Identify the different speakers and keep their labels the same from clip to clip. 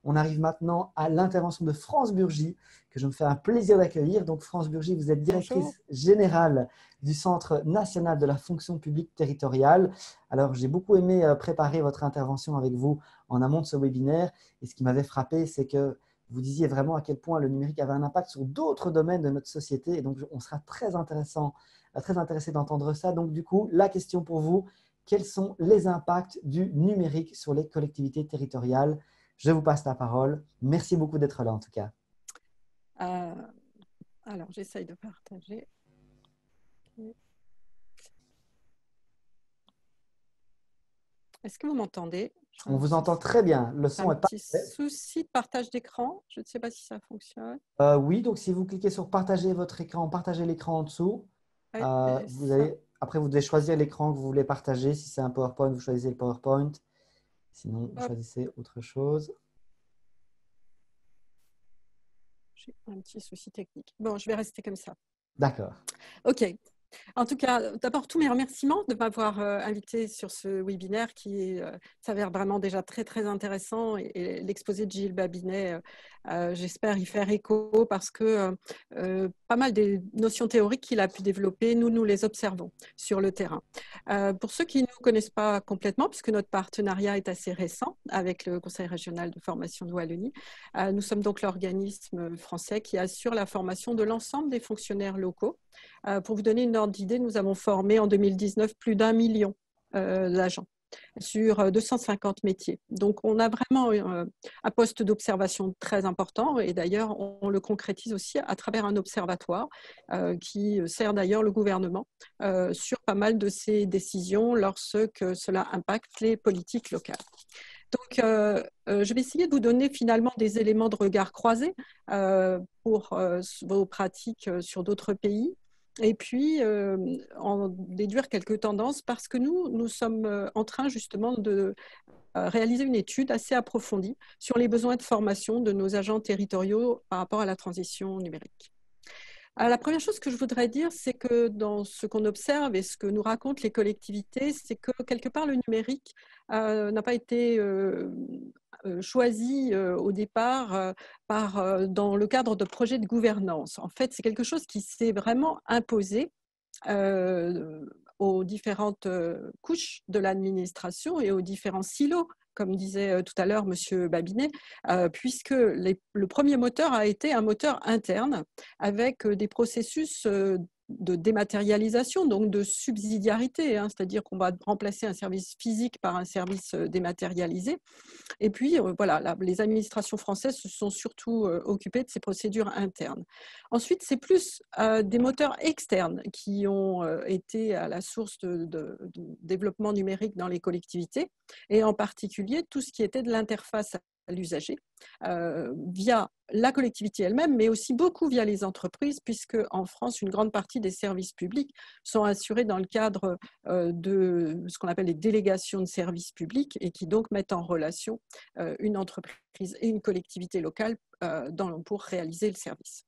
Speaker 1: On arrive maintenant à l'intervention de France Burgy, que je me fais un plaisir d'accueillir. Donc France Burgy, vous êtes directrice
Speaker 2: Bonjour.
Speaker 1: générale du Centre national de la fonction publique territoriale. Alors, j'ai beaucoup aimé préparer votre intervention avec vous en amont de ce webinaire. Et ce qui m'avait frappé, c'est que vous disiez vraiment à quel point le numérique avait un impact sur d'autres domaines de notre société. Et donc, on sera très intéressé d'entendre ça. Donc, du coup, la question pour vous, quels sont les impacts du numérique sur les collectivités territoriales? Je vous passe la parole. Merci beaucoup d'être là, en tout cas.
Speaker 2: Alors, j'essaye de partager. Est-ce que vous m'entendez?
Speaker 1: On vous entend très bien. Le son
Speaker 2: Un
Speaker 1: est
Speaker 2: petit
Speaker 1: parfait.
Speaker 2: souci de partage d'écran. Je ne sais pas si ça fonctionne.
Speaker 1: Oui, donc si vous cliquez sur partager votre écran, partager l'écran en dessous,
Speaker 2: Ouais,
Speaker 1: après vous devez choisir l'écran que vous voulez partager. Si c'est un PowerPoint, vous choisissez le PowerPoint. Sinon, vous
Speaker 2: hop,
Speaker 1: choisissez autre chose.
Speaker 2: j'ai un petit souci technique. Bon, je vais rester comme ça.
Speaker 1: D'accord.
Speaker 2: OK. En tout cas, d'abord, tous mes remerciements de m'avoir invité sur ce webinaire qui s'avère vraiment déjà très, très intéressant. Et l'exposé de Gilles Babinet, j'espère y faire écho parce que pas mal des notions théoriques qu'il a pu développer, nous les observons sur le terrain. Pour ceux qui ne nous connaissent pas complètement, puisque notre partenariat est assez récent avec le Conseil régional de formation de Wallonie, nous sommes donc l'organisme français qui assure la formation de l'ensemble des fonctionnaires locaux. Pour vous donner une ordre d'idée, nous avons formé en 2019 plus d'1 million d'agents sur 250 métiers. Donc, on a vraiment un poste d'observation très important et d'ailleurs, on le concrétise aussi à travers un observatoire qui sert d'ailleurs le gouvernement sur pas mal de ses décisions lorsque cela impacte les politiques locales. Donc, je vais essayer de vous donner finalement des éléments de regard croisés pour vos pratiques sur d'autres pays et puis en déduire quelques tendances parce que nous sommes en train justement de réaliser une étude assez approfondie sur les besoins de formation de nos agents territoriaux par rapport à la transition numérique. Alors, la première chose que je voudrais dire, c'est que dans ce qu'on observe et ce que nous racontent les collectivités, c'est que quelque part le numérique n'a pas été choisi au départ dans le cadre de projets de gouvernance. En fait, c'est quelque chose qui s'est vraiment imposé aux différentes couches de l'administration et aux différents silos, comme disait tout à l'heure M. Babinet, puisque le premier moteur a été un moteur interne avec des processus de dématérialisation, donc de subsidiarité, hein, c'est-à-dire qu'on va remplacer un service physique par un service dématérialisé. Et puis, voilà, les administrations françaises se sont surtout occupées de ces procédures internes. Ensuite, c'est plus des moteurs externes qui ont été à la source de développement numérique dans les collectivités, et en particulier tout ce qui était de l'interface à l'usager, via la collectivité elle-même, mais aussi beaucoup via les entreprises, puisque en France, une grande partie des services publics sont assurés dans le cadre de ce qu'on appelle les délégations de services publics et qui donc mettent en relation une entreprise et une collectivité locale pour réaliser le service.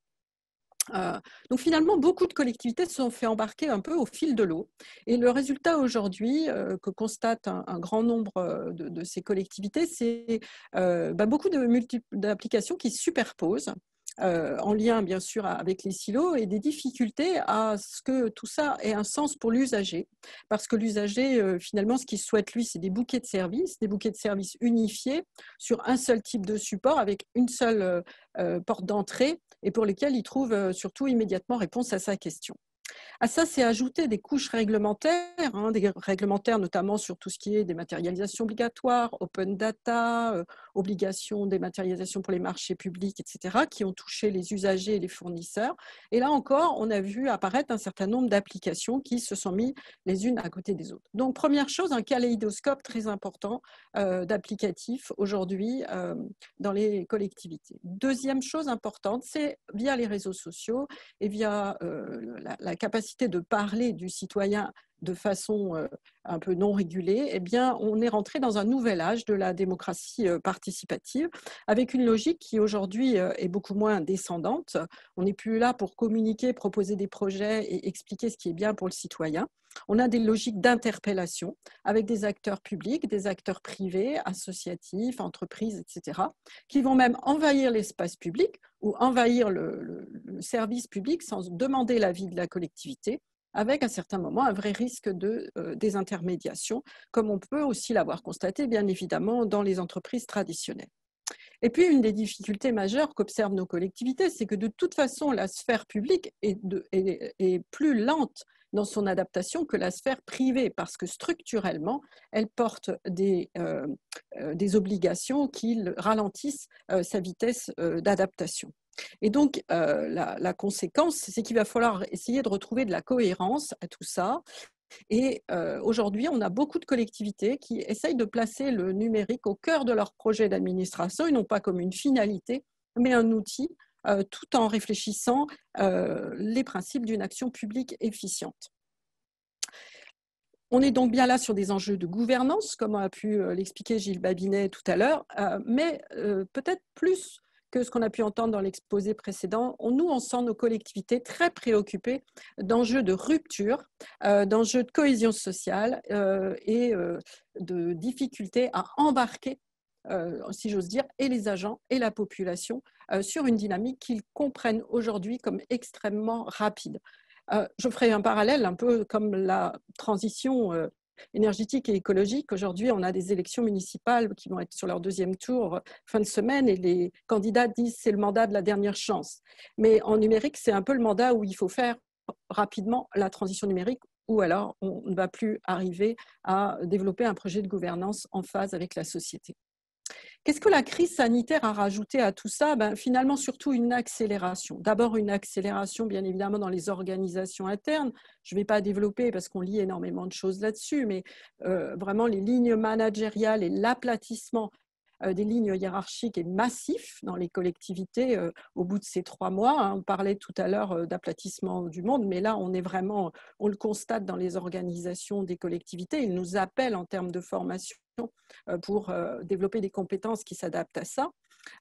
Speaker 2: Donc finalement, beaucoup de collectivités se sont fait embarquer un peu au fil de l'eau. Et le résultat aujourd'hui que constate un grand nombre de ces collectivités, c'est beaucoup d'applications qui se superposent. En lien bien sûr avec les silos et des difficultés à ce que tout ça ait un sens pour l'usager. Parce que l'usager, finalement, ce qu'il souhaite, lui, c'est des bouquets de services unifiés sur un seul type de support avec une seule porte d'entrée et pour lesquels il trouve surtout immédiatement réponse à sa question. À ça, c'est ajouter des couches réglementaires, hein, des réglementaires notamment sur tout ce qui est dématérialisation obligatoire, open data, obligation dématérialisation pour les marchés publics, etc., qui ont touché les usagers et les fournisseurs. Et là encore, on a vu apparaître un certain nombre d'applications qui se sont mises les unes à côté des autres. Donc, première chose, un kaléidoscope très important d'applicatifs aujourd'hui dans les collectivités. Deuxième chose importante, c'est via les réseaux sociaux et via la capacité de parler du citoyen de façon un peu non régulée, eh bien, on est rentré dans un nouvel âge de la démocratie participative, avec une logique qui aujourd'hui est beaucoup moins descendante. On n'est plus là pour communiquer, proposer des projets et expliquer ce qui est bien pour le citoyen. On a des logiques d'interpellation avec des acteurs publics, des acteurs privés, associatifs, entreprises, etc., qui vont même envahir l'espace public ou envahir le service public sans demander l'avis de la collectivité, avec à certains moments un vrai risque de désintermédiation, comme on peut aussi l'avoir constaté, bien évidemment, dans les entreprises traditionnelles. Et puis, une des difficultés majeures qu'observent nos collectivités, c'est que de toute façon, la sphère publique est plus lente dans son adaptation que la sphère privée, parce que structurellement, elle porte des obligations qui ralentissent sa vitesse d'adaptation. Et donc, la conséquence, c'est qu'il va falloir essayer de retrouver de la cohérence à tout ça. Et aujourd'hui, on a beaucoup de collectivités qui essayent de placer le numérique au cœur de leur projet d'administration, et non pas comme une finalité, mais un outil, tout en réfléchissant les principes d'une action publique efficiente. On est donc bien là sur des enjeux de gouvernance, comme a pu l'expliquer Gilles Babinet tout à l'heure, mais peut-être plus que ce qu'on a pu entendre dans l'exposé précédent, on sent nos collectivités très préoccupées d'enjeux de rupture, d'enjeux de cohésion sociale et de difficultés à embarquer, si j'ose dire, et les agents et la population sur une dynamique qu'ils comprennent aujourd'hui comme extrêmement rapide. Je ferai un parallèle un peu comme la transition énergétique et écologique. Aujourd'hui, on a des élections municipales qui vont être sur leur deuxième tour fin de semaine et les candidats disent c'est le mandat de la dernière chance. Mais en numérique, c'est un peu le mandat où il faut faire rapidement la transition numérique ou alors on ne va plus arriver à développer un projet de gouvernance en phase avec la société. Qu'est-ce que la crise sanitaire a rajouté à tout ça? Finalement, surtout une accélération. D'abord, une accélération, bien évidemment, dans les organisations internes. Je ne vais pas développer parce qu'on lit énormément de choses là-dessus, mais vraiment les lignes managériales et l'aplatissement des lignes hiérarchiques est massif dans les collectivités au bout de ces 3 mois. On parlait tout à l'heure d'aplatissement du monde, mais là, on le constate dans les organisations des collectivités. Ils nous appellent en termes de formation pour développer des compétences qui s'adaptent à ça.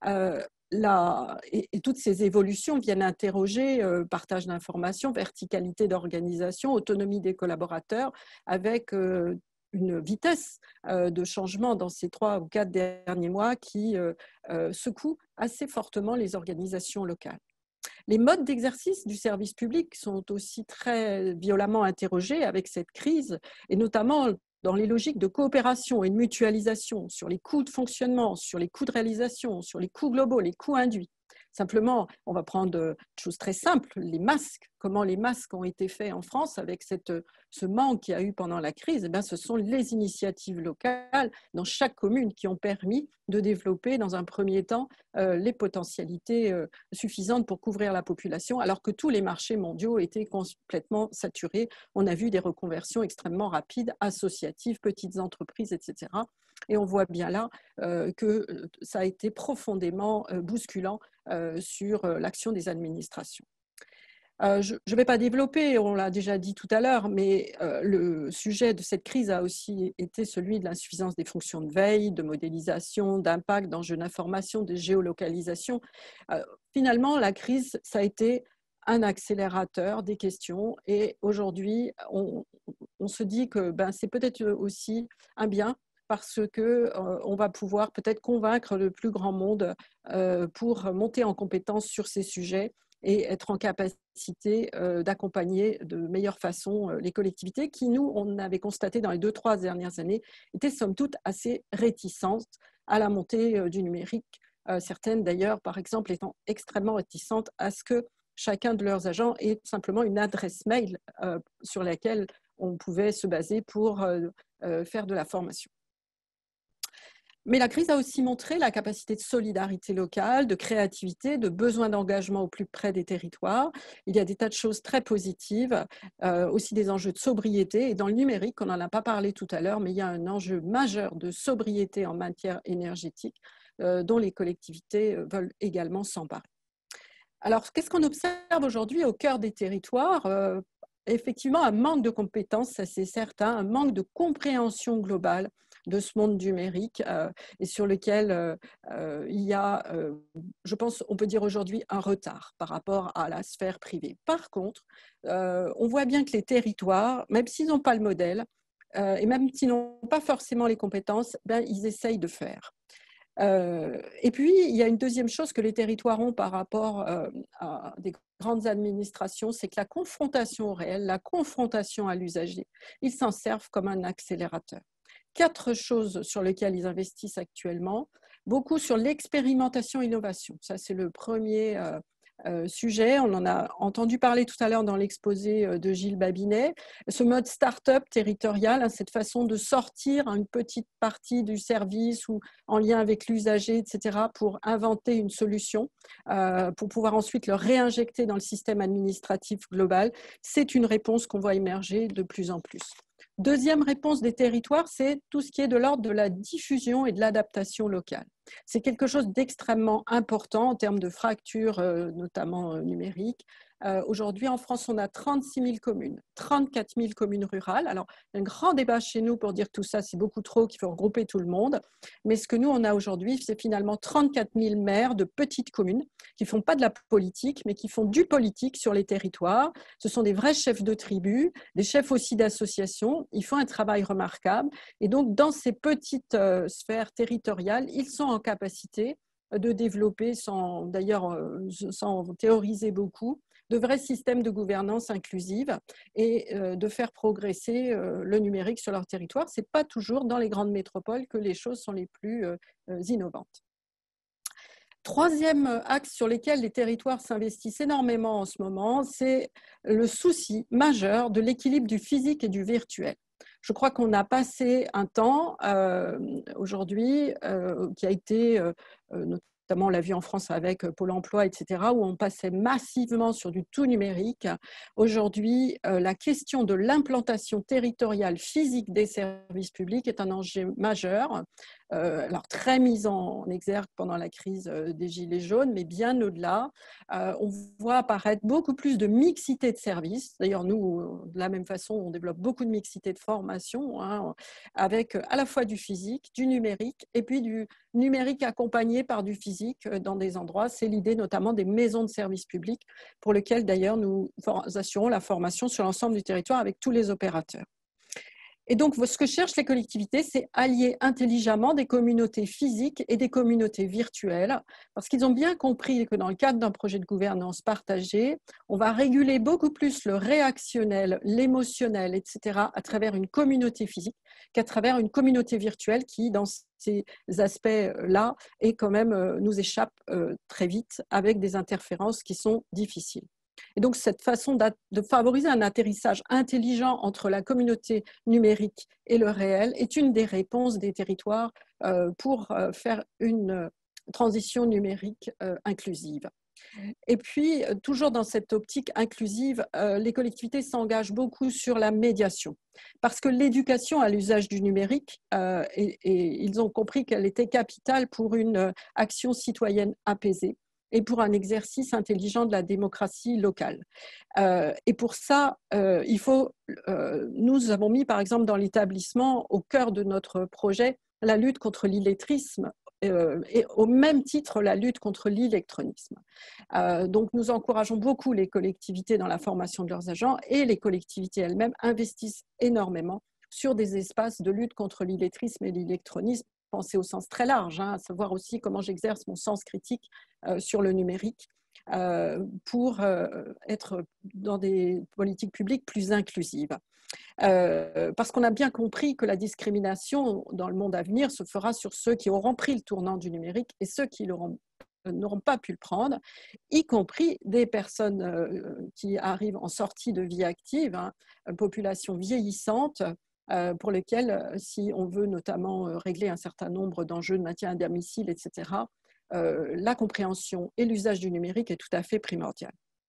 Speaker 2: Et toutes ces évolutions viennent interroger partage d'informations, verticalité d'organisation, autonomie des collaborateurs, avec une vitesse de changement dans ces 3 ou 4 derniers mois qui secoue assez fortement les organisations locales. Les modes d'exercice du service public sont aussi très violemment interrogés avec cette crise, et notamment dans les logiques de coopération et de mutualisation sur les coûts de fonctionnement, sur les coûts de réalisation, sur les coûts globaux, les coûts induits. Simplement, on va prendre une chose très simple, les masques. Comment les masques ont été faits en France avec ce manque qu'il y a eu pendant la crise? Ce sont les initiatives locales dans chaque commune qui ont permis de développer dans un premier temps les potentialités suffisantes pour couvrir la population, alors que tous les marchés mondiaux étaient complètement saturés. On a vu des reconversions extrêmement rapides, associatives, petites entreprises, etc. Et on voit bien là que ça a été profondément bousculant sur l'action des administrations. Je ne vais pas développer, on l'a déjà dit tout à l'heure, mais le sujet de cette crise a aussi été celui de l'insuffisance des fonctions de veille, de modélisation, d'impact, d'enjeux d'information, de géolocalisation. Finalement, la crise, ça a été un accélérateur des questions et aujourd'hui, on se dit que c'est peut-être aussi un bien parce qu'on va pouvoir peut-être convaincre le plus grand monde pour monter en compétence sur ces sujets et être en capacité d'accompagner de meilleure façon les collectivités qui, nous, on avait constaté dans les 2-3 dernières années, étaient somme toute assez réticentes à la montée du numérique. Certaines d'ailleurs, par exemple, étant extrêmement réticentes à ce que chacun de leurs agents ait simplement une adresse mail sur laquelle on pouvait se baser pour faire de la formation. Mais la crise a aussi montré la capacité de solidarité locale, de créativité, de besoin d'engagement au plus près des territoires. Il y a des tas de choses très positives, aussi des enjeux de sobriété. Et dans le numérique, on n'en a pas parlé tout à l'heure, mais il y a un enjeu majeur de sobriété en matière énergétique dont les collectivités veulent également s'emparer. Alors, qu'est-ce qu'on observe aujourd'hui au cœur des territoires effectivement un manque de compétences, ça c'est certain, un manque de compréhension globale de ce monde numérique et sur lequel il y a, je pense, on peut dire aujourd'hui un retard par rapport à la sphère privée. Par contre, on voit bien que les territoires, même s'ils n'ont pas le modèle et même s'ils n'ont pas forcément les compétences, ben, ils essayent de faire. Et puis, il y a une deuxième chose que les territoires ont par rapport à des grandes administrations, c'est que la confrontation au réel, la confrontation à l'usager, ils s'en servent comme un accélérateur. 4 choses sur lesquelles ils investissent actuellement, beaucoup sur l'expérimentation-innovation. Ça, c'est le premier sujet. On en a entendu parler tout à l'heure dans l'exposé de Gilles Babinet. Ce mode start-up territorial, cette façon de sortir une petite partie du service ou en lien avec l'usager, etc., pour inventer une solution, pour pouvoir ensuite le réinjecter dans le système administratif global, c'est une réponse qu'on voit émerger de plus en plus. Deuxième réponse des territoires, c'est tout ce qui est de l'ordre de la diffusion et de l'adaptation locale. C'est quelque chose d'extrêmement important en termes de fractures, notamment numériques. Aujourd'hui, en France, on a 36 000 communes, 34 000 communes rurales. Alors, il y a un grand débat chez nous pour dire que tout ça, c'est beaucoup trop, qu'il faut regrouper tout le monde. Mais ce que nous, on a aujourd'hui, c'est finalement 34 000 maires de petites communes qui ne font pas de la politique, mais qui font du politique sur les territoires. Ce sont des vrais chefs de tribu, des chefs aussi d'associations. Ils font un travail remarquable. Et donc, dans ces petites sphères territoriales, ils sont en capacité de développer, sans théoriser beaucoup, de vrais systèmes de gouvernance inclusive et de faire progresser le numérique sur leur territoire. Ce n'est pas toujours dans les grandes métropoles que les choses sont les plus innovantes. Troisième axe sur lequel les territoires s'investissent énormément en ce moment, c'est le souci majeur de l'équilibre du physique et du virtuel. Je crois qu'on a passé un temps aujourd'hui qui a été, notamment on l'a vu en France avec Pôle emploi, etc., où on passait massivement sur du tout numérique. Aujourd'hui, la question de l'implantation territoriale physique des services publics est un enjeu majeur. Alors très mise en exergue pendant la crise des Gilets jaunes, mais bien au-delà, on voit apparaître beaucoup plus de mixité de services. D'ailleurs, nous, de la même façon, on développe beaucoup de mixité de formation, hein, avec à la fois du physique, du numérique, et puis du numérique accompagné par du physique dans des endroits. C'est l'idée notamment des maisons de services publics, pour lesquelles d'ailleurs nous assurons la formation sur l'ensemble du territoire avec tous les opérateurs. Et donc, ce que cherchent les collectivités, c'est allier intelligemment des communautés physiques et des communautés virtuelles, parce qu'ils ont bien compris que dans le cadre d'un projet de gouvernance partagée, on va réguler beaucoup plus le réactionnel, l'émotionnel, etc., à travers une communauté physique qu'à travers une communauté virtuelle qui, dans ces aspects-là, et quand même nous échappe très vite avec des interférences qui sont difficiles. Et donc, cette façon de favoriser un atterrissage intelligent entre la communauté numérique et le réel est une des réponses des territoires pour faire une transition numérique inclusive. Et puis, toujours dans cette optique inclusive, les collectivités s'engagent beaucoup sur la médiation, parce que l'éducation à l'usage du numérique, et ils ont compris qu'elle était capitale pour une action citoyenne apaisée et pour un exercice intelligent de la démocratie locale. Et pour ça, nous avons mis par exemple dans l'établissement, au cœur de notre projet, la lutte contre l'illettrisme et au même titre la lutte contre l'électronisme. Donc nous encourageons beaucoup les collectivités dans la formation de leurs agents et les collectivités elles-mêmes investissent énormément sur des espaces de lutte contre l'illettrisme et l'électronisme, penser au sens très large, hein, à savoir aussi comment j'exerce mon sens critique sur le numérique pour être dans des politiques publiques plus inclusives. Parce qu'on a bien compris que la discrimination dans le monde à venir se fera sur ceux qui auront pris le tournant du numérique et ceux qui n'auront pas pu le prendre, y compris des personnes qui arrivent en sortie de vie active, hein, population vieillissante, pour lesquelles, si on veut notamment régler un certain nombre d'enjeux de maintien à domicile, etc., la compréhension et l'usage du numérique est tout à fait primordial.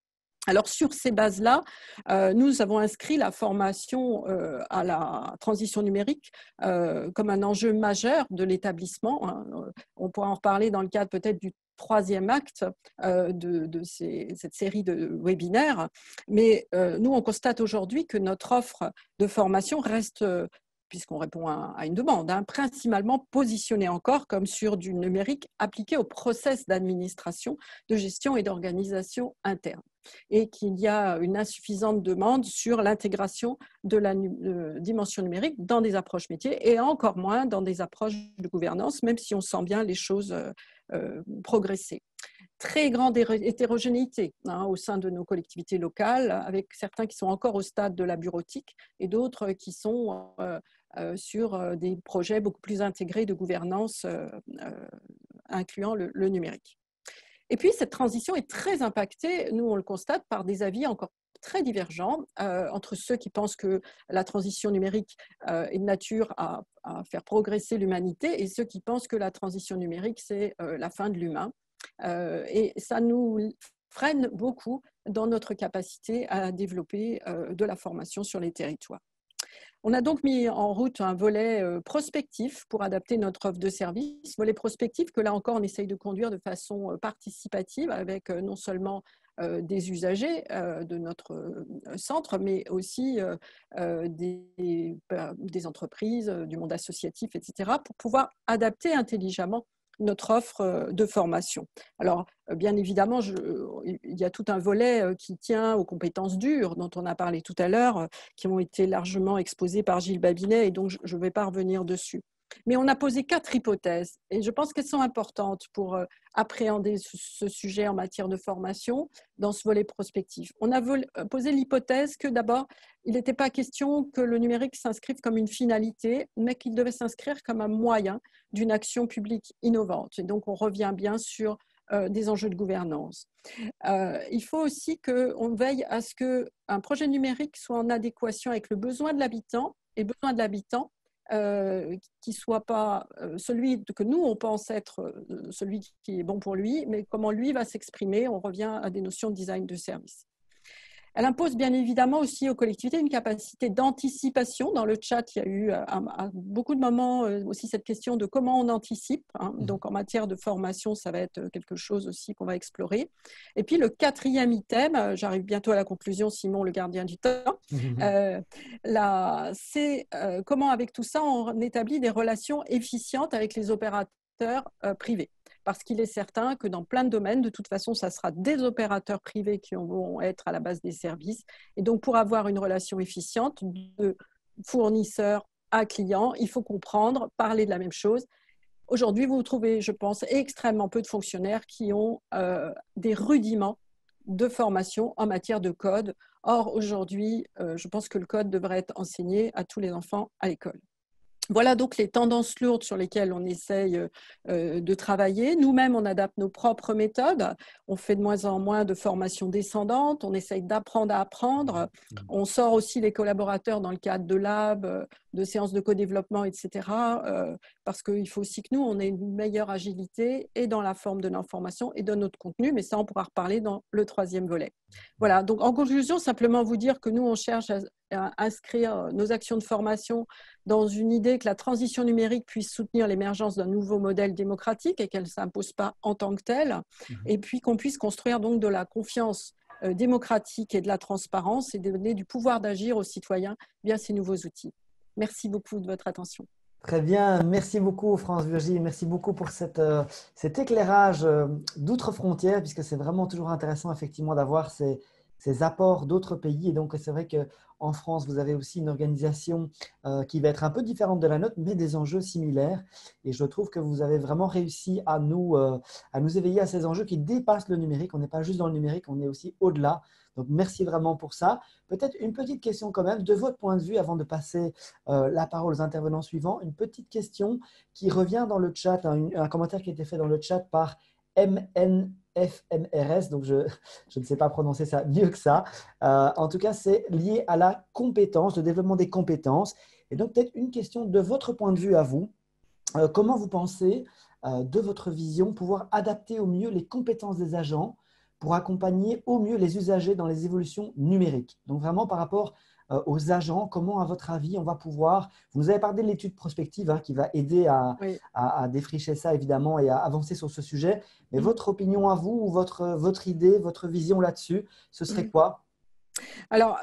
Speaker 2: Alors, sur ces bases-là, nous avons inscrit la formation à la transition numérique comme un enjeu majeur de l'établissement, hein. On pourra en reparler dans le cadre peut-être du troisième acte de cette série de webinaires. Mais nous, on constate aujourd'hui que notre offre de formation reste, puisqu'on répond à une demande, hein, principalement positionnée encore comme sur du numérique appliqué au process d'administration, de gestion et d'organisation interne, et qu'il y a une insuffisante demande sur l'intégration de la dimension numérique dans des approches métiers et encore moins dans des approches de gouvernance, même si on sent bien les choses progresser. Très grande hétérogénéité, hein, au sein de nos collectivités locales, avec certains qui sont encore au stade de la bureautique et d'autres qui sont sur des projets beaucoup plus intégrés de gouvernance incluant le numérique. Et puis, cette transition est très impactée, nous on le constate, par des avis encore très divergents entre ceux qui pensent que la transition numérique est de nature à faire progresser l'humanité et ceux qui pensent que la transition numérique, c'est la fin de l'humain. Et ça nous freine beaucoup dans notre capacité à développer de la formation sur les territoires. On a donc mis en route un volet prospectif pour adapter notre offre de service, volet prospectif que là encore on essaye de conduire de façon participative avec non seulement des usagers de notre centre, mais aussi des entreprises, du monde associatif, etc., pour pouvoir adapter intelligemment notre offre de formation. Alors, bien évidemment, il y a tout un volet qui tient aux compétences dures dont on a parlé tout à l'heure, qui ont été largement exposées par Gilles Babinet, et donc je ne vais pas revenir dessus. Mais on a posé 4 hypothèses, et je pense qu'elles sont importantes pour appréhender ce sujet en matière de formation dans ce volet prospectif. On a posé l'hypothèse que d'abord, il n'était pas question que le numérique s'inscrive comme une finalité, mais qu'il devait s'inscrire comme un moyen d'une action publique innovante. Et donc, on revient bien sur des enjeux de gouvernance. Il faut aussi qu'on veille à ce qu'un projet numérique soit en adéquation avec le besoin de l'habitant et besoin de l'habitant qui ne soit pas celui que nous, on pense être celui qui est bon pour lui, mais comment lui va s'exprimer. On revient à des notions de design de service. Elle impose bien évidemment aussi aux collectivités une capacité d'anticipation. Dans le chat, il y a eu à beaucoup de moments aussi cette question de comment on anticipe, hein. Donc en matière de formation, ça va être quelque chose aussi qu'on va explorer. Et puis le 4e item, j'arrive bientôt à la conclusion, Simon, le gardien du temps, c'est comment avec tout ça on établit des relations efficientes avec les opérateurs privés. Parce qu'il est certain que dans plein de domaines, de toute façon, ça sera des opérateurs privés qui vont être à la base des services. Et donc, pour avoir une relation efficiente de fournisseur à client, il faut comprendre, parler de la même chose. Aujourd'hui, vous trouvez, je pense, extrêmement peu de fonctionnaires qui ont des rudiments de formation en matière de code. Or, aujourd'hui, je pense que le code devrait être enseigné à tous les enfants à l'école. Voilà donc les tendances lourdes sur lesquelles on essaye de travailler. Nous-mêmes, on adapte nos propres méthodes. On fait de moins en moins de formation descendante. On essaye d'apprendre à apprendre. On sort aussi les collaborateurs dans le cadre de labs, de séances de co-développement, etc. Parce qu'il faut aussi que nous, on ait une meilleure agilité et dans la forme de l'information et de notre contenu. Mais ça, on pourra reparler dans le 3e volet. Voilà, donc en conclusion, simplement vous dire que nous, on cherche à inscrire nos actions de formation dans une idée que la transition numérique puisse soutenir l'émergence d'un nouveau modèle démocratique et qu'elle ne s'impose pas en tant que telle, et puis qu'on puisse construire donc de la confiance démocratique et de la transparence et donner du pouvoir d'agir aux citoyens via ces nouveaux outils. Merci beaucoup de votre attention.
Speaker 1: Très bien, merci beaucoup France-Virginie, merci beaucoup pour cet éclairage d'outre-frontières, puisque c'est vraiment toujours intéressant effectivement d'avoir ces apports d'autres pays. Et donc, c'est vrai qu'en France, vous avez aussi une organisation qui va être un peu différente de la nôtre, mais des enjeux similaires. Et je trouve que vous avez vraiment réussi à nous éveiller à ces enjeux qui dépassent le numérique. On n'est pas juste dans le numérique, on est aussi au-delà. Donc, merci vraiment pour ça. Peut-être une petite question quand même, de votre point de vue, avant de passer la parole aux intervenants suivants, une petite question qui revient dans le chat, un commentaire qui a été fait dans le chat par MNFMRS, donc je ne sais pas prononcer ça mieux que ça. En tout cas, c'est lié à la compétence, le développement des compétences. Et donc, peut-être une question de votre point de vue à vous. Comment vous pensez, de votre vision, pouvoir adapter au mieux les compétences des agents pour accompagner au mieux les usagers dans les évolutions numériques. Donc vraiment par rapport aux agents, comment à votre avis on va pouvoir… Vous nous avez parlé de l'étude prospective qui va aider
Speaker 2: Oui.
Speaker 1: à défricher ça évidemment et à avancer sur ce sujet. Mais votre opinion à vous, ou votre idée, votre vision là-dessus, ce serait quoi?
Speaker 2: Alors,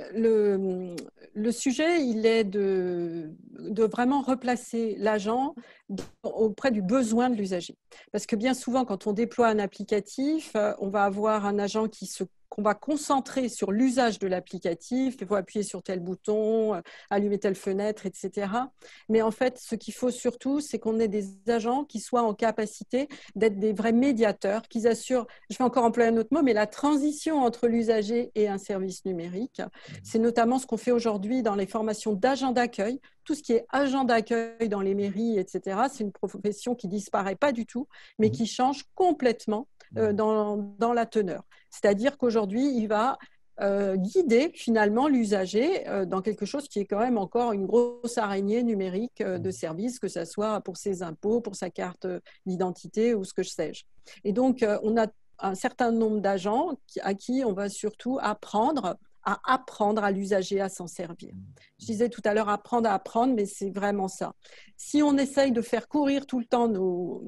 Speaker 2: le sujet, il est de vraiment replacer l'agent auprès du besoin de l'usager. Parce que bien souvent, quand on déploie un applicatif, on va avoir un agent qu'on va concentrer sur l'usage de l'applicatif, il faut appuyer sur tel bouton, allumer telle fenêtre, etc. Mais en fait, ce qu'il faut surtout, c'est qu'on ait des agents qui soient en capacité d'être des vrais médiateurs, qui assurent, je vais encore employer un autre mot, mais la transition entre l'usager et un service numérique. C'est notamment ce qu'on fait aujourd'hui dans les formations d'agents d'accueil. Tout ce qui est agent d'accueil dans les mairies, etc., c'est une profession qui ne disparaît pas du tout, mais qui change complètement dans la teneur. C'est-à-dire qu'aujourd'hui, il va guider finalement l'usager dans quelque chose qui est quand même encore une grosse araignée numérique de services, que ce soit pour ses impôts, pour sa carte d'identité ou ce que sais-je. Et donc, on a un certain nombre d'agents à qui on va surtout apprendre à l'usager à s'en servir. Je disais tout à l'heure apprendre à apprendre, mais c'est vraiment ça. Si on essaye de faire courir tout le temps nos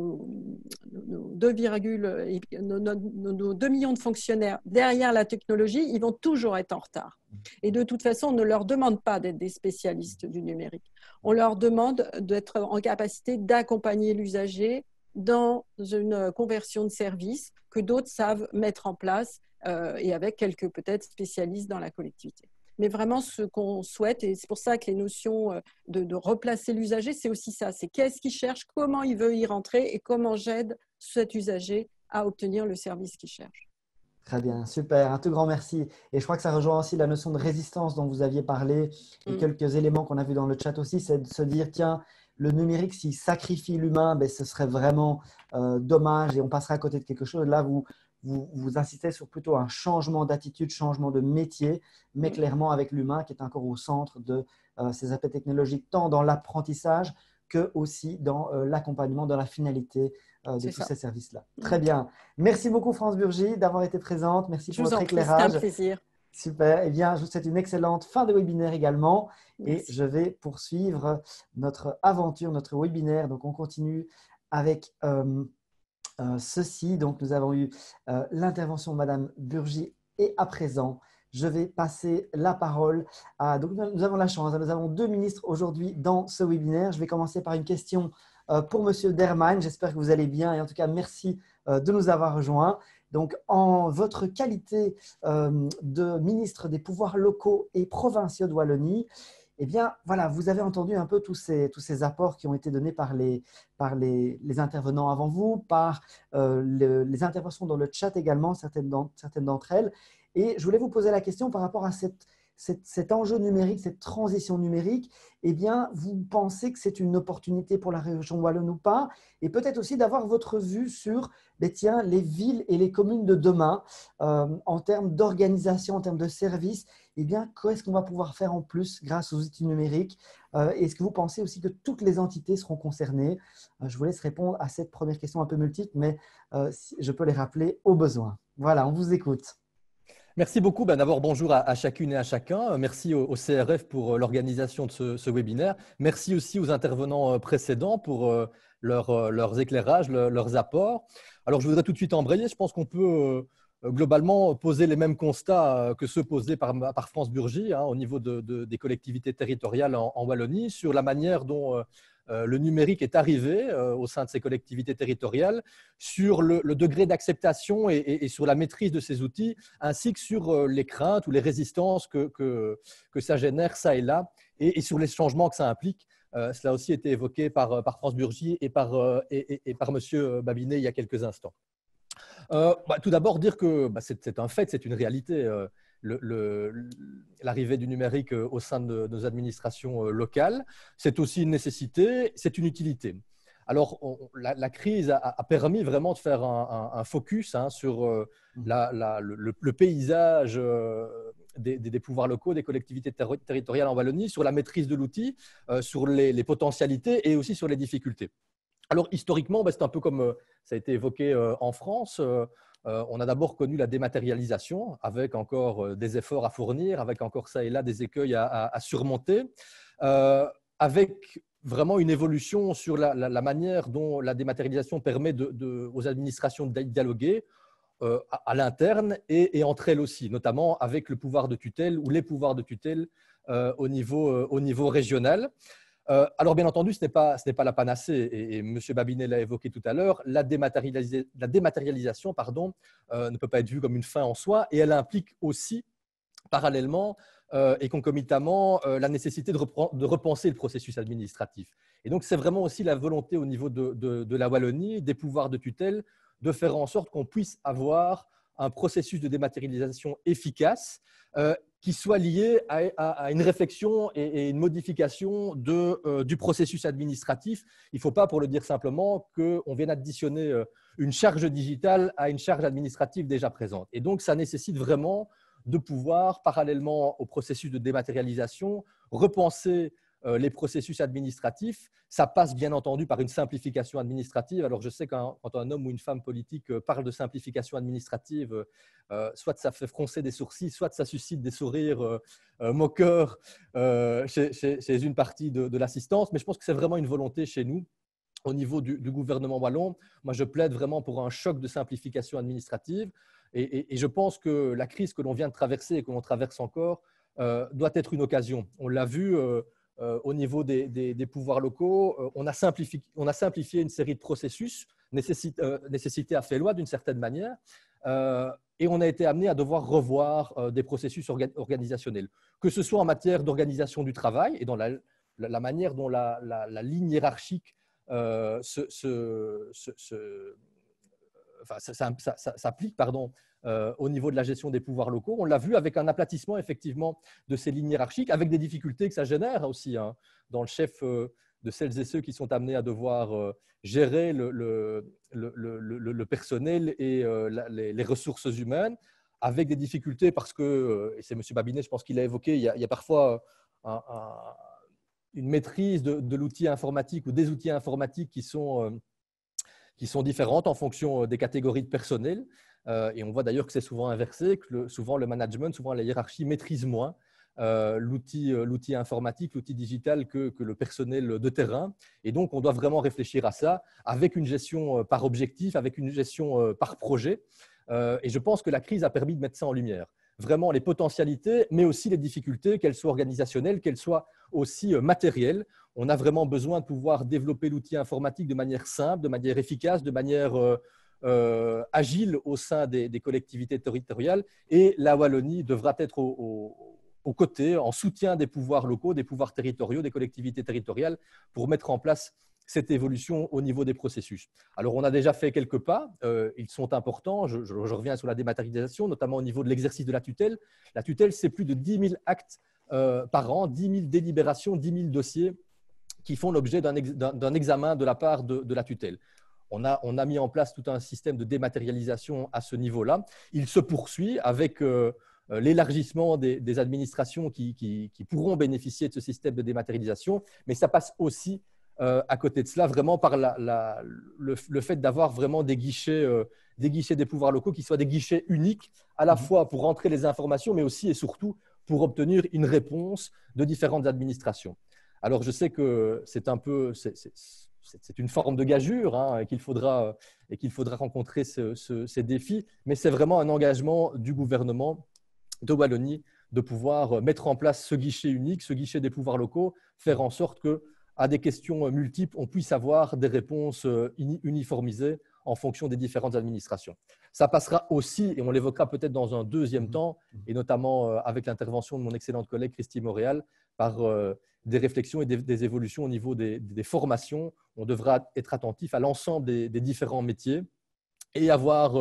Speaker 2: 2, nos 2 millions de fonctionnaires derrière la technologie, ils vont toujours être en retard. Et de toute façon, on ne leur demande pas d'être des spécialistes du numérique. On leur demande d'être en capacité d'accompagner l'usager dans une conversion de service que d'autres savent mettre en place et avec quelques peut-être spécialistes dans la collectivité. Mais vraiment, ce qu'on souhaite, et c'est pour ça que les notions de replacer l'usager, c'est aussi ça, c'est qu'est-ce qu'il cherche, comment il veut y rentrer et comment j'aide cet usager à obtenir le service qu'il cherche.
Speaker 1: Très bien, super, un tout grand merci. Et je crois que ça rejoint aussi la notion de résistance dont vous aviez parlé et quelques éléments qu'on a vus dans le chat aussi, c'est de se dire, tiens, le numérique, s'il sacrifie l'humain, ben, ce serait vraiment dommage et on passerait à côté de quelque chose. Là, vous insistez sur plutôt un changement d'attitude, changement de métier, mais clairement avec l'humain qui est encore au centre de ces aspects technologiques, tant dans l'apprentissage que aussi dans l'accompagnement, dans la finalité de tous ces services-là. Très bien. Merci beaucoup, France Burgy, d'avoir été présente. Merci pour votre éclairage.
Speaker 2: C'est un plaisir.
Speaker 1: Super. Eh bien, je vous souhaite une excellente fin de webinaire également.
Speaker 2: Merci.
Speaker 1: Et je vais poursuivre notre aventure, notre webinaire. Donc, on continue avec ceci. Donc, nous avons eu l'intervention de Madame Burgy et à présent, je vais passer la parole à… Donc, nous avons la chance, nous avons 2 ministres aujourd'hui dans ce webinaire. Je vais commencer par une question pour Monsieur Derman. J'espère que vous allez bien et en tout cas, merci de nous avoir rejoints. Donc, en votre qualité de ministre des pouvoirs locaux et provinciaux de Wallonie, eh bien, voilà, vous avez entendu un peu tous ces apports qui ont été donnés par les intervenants avant vous, par les interventions dans le chat également, certaines d'entre elles. Et je voulais vous poser la question par rapport à cet enjeu numérique, cette transition numérique. Eh bien, vous pensez que c'est une opportunité pour la région wallonne ou pas? Et peut-être aussi d'avoir votre vue sur les villes et les communes de demain en termes d'organisation, en termes de services. Eh bien, qu'est-ce qu'on va pouvoir faire en plus grâce aux outils numériques? Est-ce que vous pensez aussi que toutes les entités seront concernées? Je vous laisse répondre à cette première question un peu multiple, mais je peux les rappeler au besoin. Voilà, on vous écoute.
Speaker 3: Merci beaucoup. D'abord, bonjour à chacune et à chacun. Merci au CRF pour l'organisation de ce webinaire. Merci aussi aux intervenants précédents pour leurs éclairages, leurs apports. Alors, je voudrais tout de suite embrayer. Je pense qu'on peut globalement poser les mêmes constats que ceux posés par France Burgy au niveau des collectivités territoriales en Wallonie sur la manière dont le numérique est arrivé au sein de ces collectivités territoriales, sur le degré d'acceptation et sur la maîtrise de ces outils, ainsi que sur les craintes ou les résistances que ça génère ça et là, et sur les changements que ça implique. Cela a aussi été évoqué par France Burgy et par M. Babinet il y a quelques instants. Tout d'abord, dire que c'est un fait, c'est une réalité. L'arrivée du numérique au sein de nos administrations locales, c'est aussi une nécessité, c'est une utilité. Alors, la crise a permis vraiment de faire un focus sur le paysage des pouvoirs locaux, des collectivités territoriales en Wallonie, sur la maîtrise de l'outil, sur les potentialités et aussi sur les difficultés. Alors, historiquement, c'est un peu comme ça a été évoqué en France. On a d'abord connu la dématérialisation avec encore des efforts à fournir, avec encore ça et là des écueils à surmonter, avec vraiment une évolution sur la manière dont la dématérialisation permet aux administrations de dialoguer à l'interne et entre elles aussi, notamment avec le pouvoir de tutelle ou les pouvoirs de tutelle au niveau régional. Alors, bien entendu, ce n'est pas la panacée, et M. Babinet l'a évoqué tout à l'heure, la dématérialisation ne peut pas être vue comme une fin en soi, et elle implique aussi, parallèlement et concomitamment, la nécessité de repenser le processus administratif. Et donc, c'est vraiment aussi la volonté au niveau de la Wallonie, des pouvoirs de tutelle, de faire en sorte qu'on puisse avoir un processus de dématérialisation efficace qui soit lié à une réflexion et une modification du processus administratif. Il ne faut pas, pour le dire simplement, qu'on vienne additionner une charge digitale à une charge administrative déjà présente. Et donc, ça nécessite vraiment de pouvoir, parallèlement au processus de dématérialisation, repenser les processus administratifs. Ça passe bien entendu par une simplification administrative. Alors je sais quand un homme ou une femme politique parle de simplification administrative, soit ça fait froncer des sourcils, soit ça suscite des sourires moqueurs chez une partie de l'assistance. Mais je pense que c'est vraiment une volonté chez nous. Au niveau du gouvernement wallon, moi je plaide vraiment pour un choc de simplification administrative et je pense que la crise que l'on vient de traverser et que l'on traverse encore doit être une occasion. On l'a vu au niveau des pouvoirs locaux, on a simplifié une série de processus, nécessité a fait loi d'une certaine manière, et on a été amené à devoir revoir des processus organisationnels, que ce soit en matière d'organisation du travail et dans la manière dont la ligne hiérarchique s'applique au niveau de la gestion des pouvoirs locaux. On l'a vu avec un aplatissement effectivement de ces lignes hiérarchiques, avec des difficultés que ça génère aussi dans le chef de celles et ceux qui sont amenés à devoir gérer le personnel et les ressources humaines, avec des difficultés parce que, et c'est M. Babinet, je pense qu'il l'a évoqué, il y a parfois une maîtrise de l'outil informatique ou des outils informatiques qui sont différentes en fonction des catégories de personnel. Et on voit d'ailleurs que c'est souvent inversé, que souvent le management, souvent la hiérarchie maîtrise moins l'outil informatique, l'outil digital que le personnel de terrain. Et donc, on doit vraiment réfléchir à ça avec une gestion par objectif, avec une gestion par projet. Et je pense que la crise a permis de mettre ça en lumière. Vraiment les potentialités, mais aussi les difficultés, qu'elles soient organisationnelles, qu'elles soient aussi matérielles. On a vraiment besoin de pouvoir développer l'outil informatique de manière simple, de manière efficace, de manière agile au sein des collectivités territoriales. Et la Wallonie devra être aux côtés, en soutien des pouvoirs locaux, des pouvoirs territoriaux, des collectivités territoriales, pour mettre en place cette évolution au niveau des processus. Alors, on a déjà fait quelques pas, ils sont importants. Je reviens sur la dématérialisation, notamment au niveau de l'exercice de la tutelle. La tutelle, c'est plus de 10 000 actes par an, 10 000 délibérations, 10 000 dossiers qui font l'objet d'un examen de la part de la tutelle. On a mis en place tout un système de dématérialisation à ce niveau-là. Il se poursuit avec l'élargissement des administrations qui pourront bénéficier de ce système de dématérialisation, mais ça passe aussi à côté de cela, vraiment par le fait d'avoir vraiment des guichets des pouvoirs locaux qui soient des guichets uniques, à la fois pour entrer les informations, mais aussi et surtout pour obtenir une réponse de différentes administrations. Alors, je sais que c'est une forme de gageure et qu'il faudra rencontrer ces défis, mais c'est vraiment un engagement du gouvernement de Wallonie de pouvoir mettre en place ce guichet unique, ce guichet des pouvoirs locaux, faire en sorte qu'à des questions multiples, on puisse avoir des réponses uniformisées en fonction des différentes administrations. Ça passera aussi, et on l'évoquera peut-être dans un deuxième temps, et notamment avec l'intervention de mon excellente collègue Christy Montréal, par des réflexions et des évolutions au niveau des formations. On devra être attentif à l'ensemble des différents métiers et avoir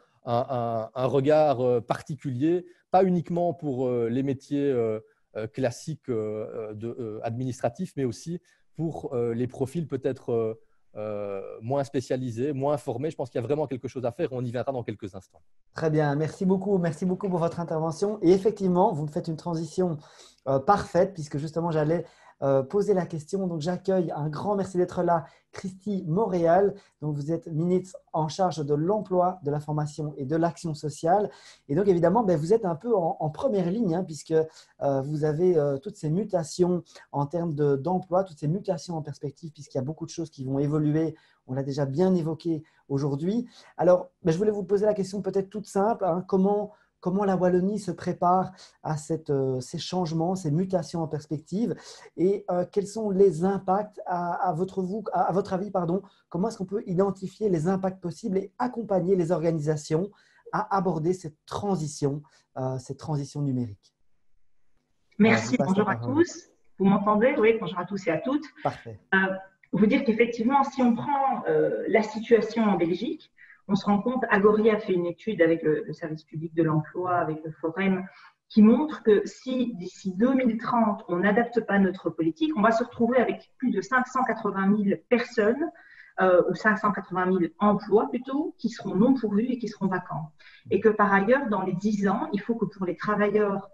Speaker 3: un regard particulier, pas uniquement pour les métiers classiques administratifs, mais aussi pour les profils peut-être moins spécialisés, moins formés. Je pense qu'il y a vraiment quelque chose à faire. On y verra dans quelques instants.
Speaker 1: Très bien, merci beaucoup pour votre intervention. Et effectivement, vous me faites une transition parfaite, puisque justement, j'allais poser la question. Donc, j'accueille un grand merci d'être là, Christy Montréal. Donc, vous êtes ministre en charge de l'emploi, de la formation et de l'action sociale. Et donc, évidemment, vous êtes un peu en première ligne, hein, puisque vous avez toutes ces mutations en termes d'emploi, toutes ces mutations en perspective, puisqu'il y a beaucoup de choses qui vont évoluer. On l'a déjà bien évoqué aujourd'hui. Alors, je voulais vous poser la question peut-être toute simple, hein, comment la Wallonie se prépare à ces changements, ces mutations en perspective et quels sont les impacts à votre avis, comment est-ce qu'on peut identifier les impacts possibles et accompagner les organisations à aborder cette transition numérique.
Speaker 4: Merci, bonjour à tous. Vous m'entendez? Oui, bonjour à tous et à toutes.
Speaker 1: Parfait.
Speaker 4: Vous dire qu'effectivement, si on prend la situation en Belgique, on se rend compte, Agori a fait une étude avec le service public de l'emploi, avec le Forum, qui montre que si d'ici 2030, on n'adapte pas notre politique, on va se retrouver avec plus de 580 000 personnes, ou 580 000 emplois plutôt, qui seront non pourvus et qui seront vacants. Et que par ailleurs, dans les 10 ans, il faut que pour les travailleurs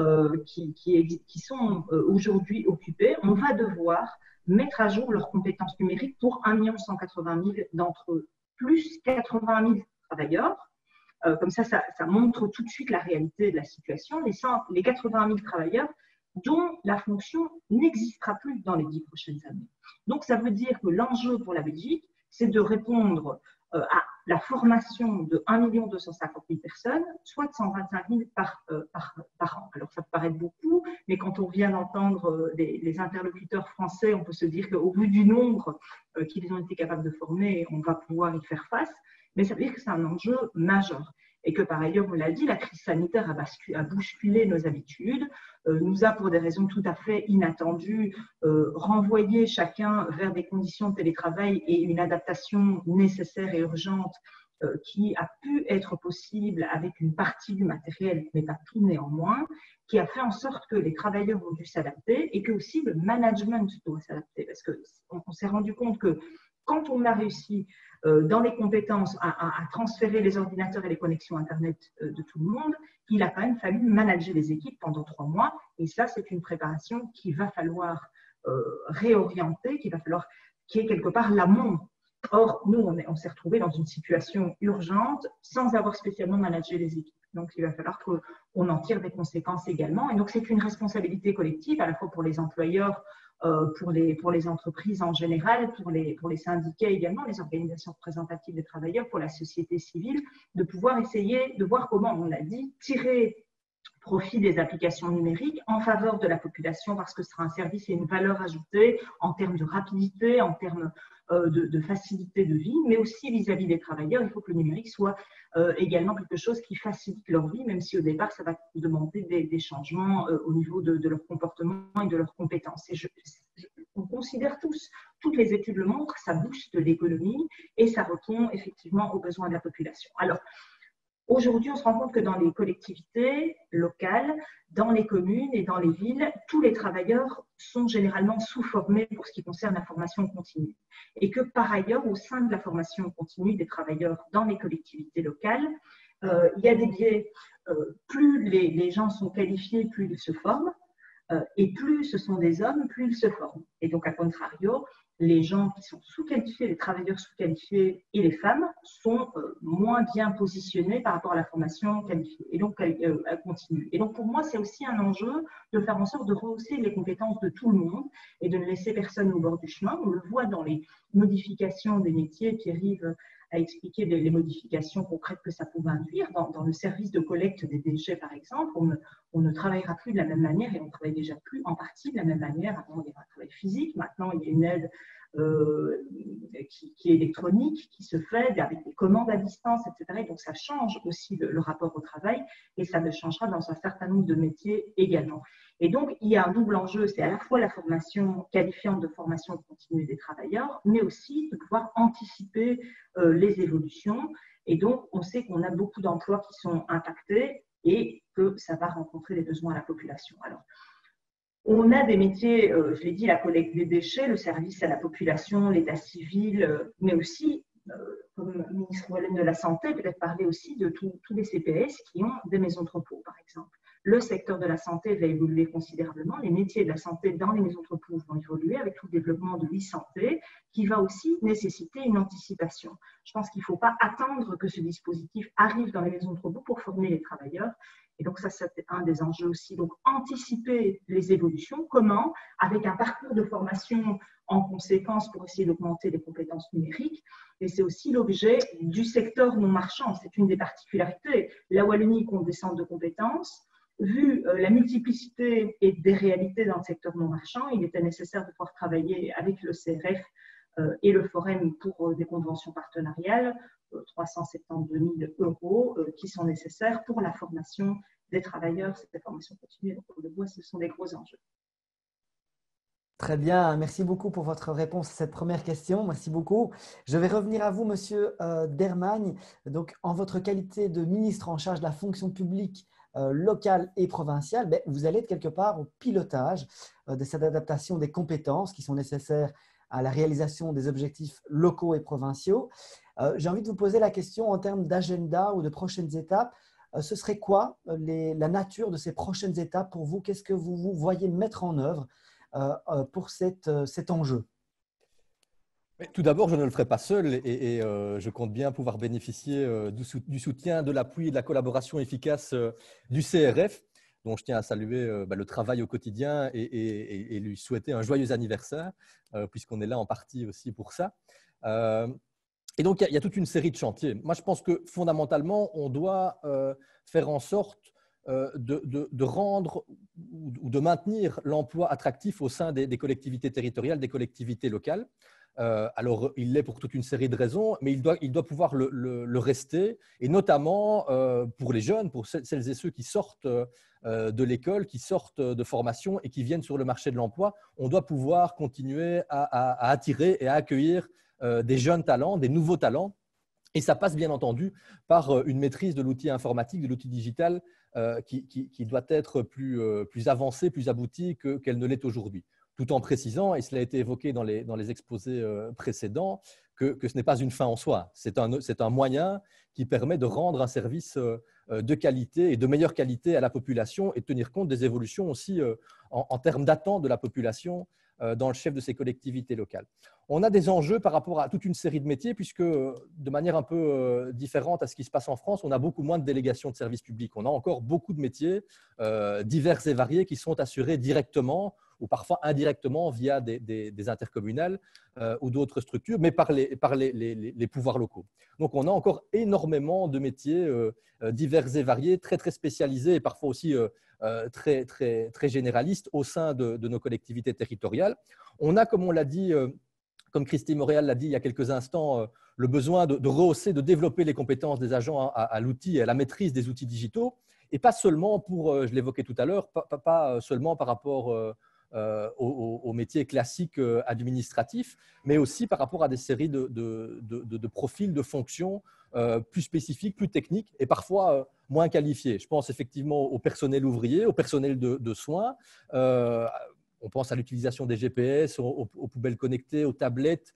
Speaker 4: qui sont aujourd'hui occupés, on va devoir mettre à jour leurs compétences numériques pour 1 180 000 d'entre eux, plus 80 000 travailleurs. Comme ça montre tout de suite la réalité de la situation. Les 80 000 travailleurs dont la fonction n'existera plus dans les 10 prochaines années. Donc, ça veut dire que l'enjeu pour la Belgique, c'est de répondre à la formation de 1 250 000 personnes, soit de 125 000 par an. Alors, ça peut paraître beaucoup, mais quand on vient d'entendre les interlocuteurs français, on peut se dire qu'au vu du nombre qu'ils ont été capables de former, on va pouvoir y faire face. Mais ça veut dire que c'est un enjeu majeur. Et que par ailleurs, on l'a dit, la crise sanitaire a bousculé nos habitudes, nous a, pour des raisons tout à fait inattendues, renvoyé chacun vers des conditions de télétravail et une adaptation nécessaire et urgente qui a pu être possible avec une partie du matériel, mais pas tout néanmoins, qui a fait en sorte que les travailleurs ont dû s'adapter et que aussi le management doit s'adapter. Parce qu'on s'est rendu compte que quand on a réussi dans les compétences à transférer les ordinateurs et les connexions Internet de tout le monde, il a quand même fallu manager les équipes pendant 3 mois. Et ça, c'est une préparation qu'il va falloir réorienter, qu'il va falloir qu'il y ait quelque part l'amont. Or, nous, on s'est retrouvés dans une situation urgente sans avoir spécialement managé les équipes. Donc, il va falloir qu'on en tire des conséquences également. Et donc, c'est une responsabilité collective, à la fois pour les employeurs, pour les entreprises en général, pour les syndicats également, les organisations représentatives des travailleurs, pour la société civile, de pouvoir essayer de voir comment, on l'a dit, tirer profit des applications numériques en faveur de la population parce que ce sera un service et une valeur ajoutée en termes de rapidité, en termes de facilité de vie, mais aussi vis-à-vis des travailleurs. Il faut que le numérique soit également quelque chose qui facilite leur vie, même si au départ, ça va demander des changements au niveau de leur comportement et de leurs compétences. Et on considère toutes les études le montrent, ça booste l'économie et ça répond effectivement aux besoins de la population. Alors, aujourd'hui, on se rend compte que dans les collectivités locales, dans les communes et dans les villes, tous les travailleurs sont généralement sous-formés pour ce qui concerne la formation continue. Et que par ailleurs, au sein de la formation continue des travailleurs dans les collectivités locales, il y a des biais. Plus les gens sont qualifiés, plus ils se forment. Et plus ce sont des hommes, plus ils se forment. Et donc, à contrario, les gens qui sont sous-qualifiés, les travailleurs sous-qualifiés et les femmes sont moins bien positionnés par rapport à la formation qualifiée. Et donc, elle continue. Et donc, pour moi, c'est aussi un enjeu de faire en sorte de rehausser les compétences de tout le monde et de ne laisser personne au bord du chemin. On le voit dans les modifications des métiers. Pierre-Yves a expliqué les modifications concrètes que ça pouvait induire. Dans le service de collecte des déchets, par exemple, on ne travaillera plus de la même manière et on ne travaille déjà plus en partie de la même manière. Avant, il y avait un travail physique. Maintenant, il y a une aide qui est électronique, qui se fait avec des commandes à distance, etc. Et donc, ça change aussi le rapport au travail et ça le changera dans un certain nombre de métiers également. Et donc, il y a un double enjeu, c'est à la fois la formation qualifiante de formation continue des travailleurs, mais aussi de pouvoir anticiper les évolutions. Et donc, on sait qu'on a beaucoup d'emplois qui sont impactés et que ça va rencontrer des besoins à la population. Alors, on a des métiers, je l'ai dit, la collecte des déchets, le service à la population, l'état civil, mais aussi, comme ministre wallonne de la Santé, peut-être parler aussi de tous les CPS qui ont des maisons de repos, par exemple. le secteur de la santé va évoluer considérablement, les métiers de la santé dans les maisons de repos vont évoluer avec tout le développement de l'e-santé qui va aussi nécessiter une anticipation. Je pense qu'il ne faut pas attendre que ce dispositif arrive dans les maisons de repos pour former les travailleurs. Et donc ça, c'est un des enjeux aussi. Donc anticiper les évolutions, comment? Avec un parcours de formation en conséquence pour essayer d'augmenter les compétences numériques. Et c'est aussi l'objet du secteur non marchand. C'est une des particularités. La Wallonie compte des centres de compétences. Vu la multiplicité et des réalités dans le secteur non marchand, il était nécessaire de pouvoir travailler avec le CRF et le Forum pour des conventions partenariales, 372 000 € qui sont nécessaires pour la formation des travailleurs. Cette formation continue, donc on le voit, ce sont des gros enjeux.
Speaker 1: Très bien, merci beaucoup pour votre réponse à cette première question. Merci beaucoup. Je vais revenir à vous, Monsieur Dermagne. Donc, en votre qualité de ministre en charge de la fonction publique locale et provinciale, vous allez être quelque part au pilotage de cette adaptation des compétences qui sont nécessaires à la réalisation des objectifs locaux et provinciaux. J'ai envie de vous poser la question en termes d'agenda ou de prochaines étapes. Ce serait quoi la nature de ces prochaines étapes pour vous? Qu'est-ce que vous voyez mettre en œuvre pour cet enjeu?
Speaker 3: Tout d'abord, je ne le ferai pas seul et je compte bien pouvoir bénéficier du soutien, de l'appui et de la collaboration efficace du CRF, dont je tiens à saluer le travail au quotidien et lui souhaiter un joyeux anniversaire, puisqu'on est là en partie aussi pour ça. Et donc, il y a toute une série de chantiers. Moi, je pense que fondamentalement, on doit faire en sorte de rendre ou de maintenir l'emploi attractif au sein des collectivités territoriales, des collectivités locales. Alors, il l'est pour toute une série de raisons, mais il doit pouvoir le rester, et notamment pour les jeunes, pour celles et ceux qui sortent de l'école, qui sortent de formation et qui viennent sur le marché de l'emploi. On doit pouvoir continuer à attirer et à accueillir des jeunes talents, des nouveaux talents. Et ça passe bien entendu par une maîtrise de l'outil informatique, de l'outil digital qui doit être plus avancée, plus aboutie qu'elle ne l'est aujourd'hui. Tout en précisant, et cela a été évoqué dans les exposés précédents, que ce n'est pas une fin en soi. C'est un moyen qui permet de rendre un service de qualité et de meilleure qualité à la population et de tenir compte des évolutions aussi en termes d'attente de la population dans le chef de ces collectivités locales. On a des enjeux par rapport à toute une série de métiers puisque, de manière un peu différente à ce qui se passe en France, on a beaucoup moins de délégations de services publics. On a encore beaucoup de métiers divers et variés qui sont assurés directement ou parfois indirectement via des intercommunales ou d'autres structures, mais par les pouvoirs locaux. Donc, on a encore énormément de métiers divers et variés, très, très spécialisés et parfois aussi très, très, très généralistes au sein de nos collectivités territoriales. On a, comme on l'a dit, comme Christine Montréal l'a dit il y a quelques instants, le besoin de rehausser, de développer les compétences des agents à l'outil et à la maîtrise des outils digitaux, et pas seulement pour, je l'évoquais tout à l'heure, pas seulement par rapport aux métiers classiques administratifs, mais aussi par rapport à des séries de profils, de fonctions plus spécifiques, plus techniques et parfois moins qualifiés. Je pense effectivement au personnel ouvrier, au personnel de soins. On pense à l'utilisation des GPS, aux poubelles connectées, aux tablettes,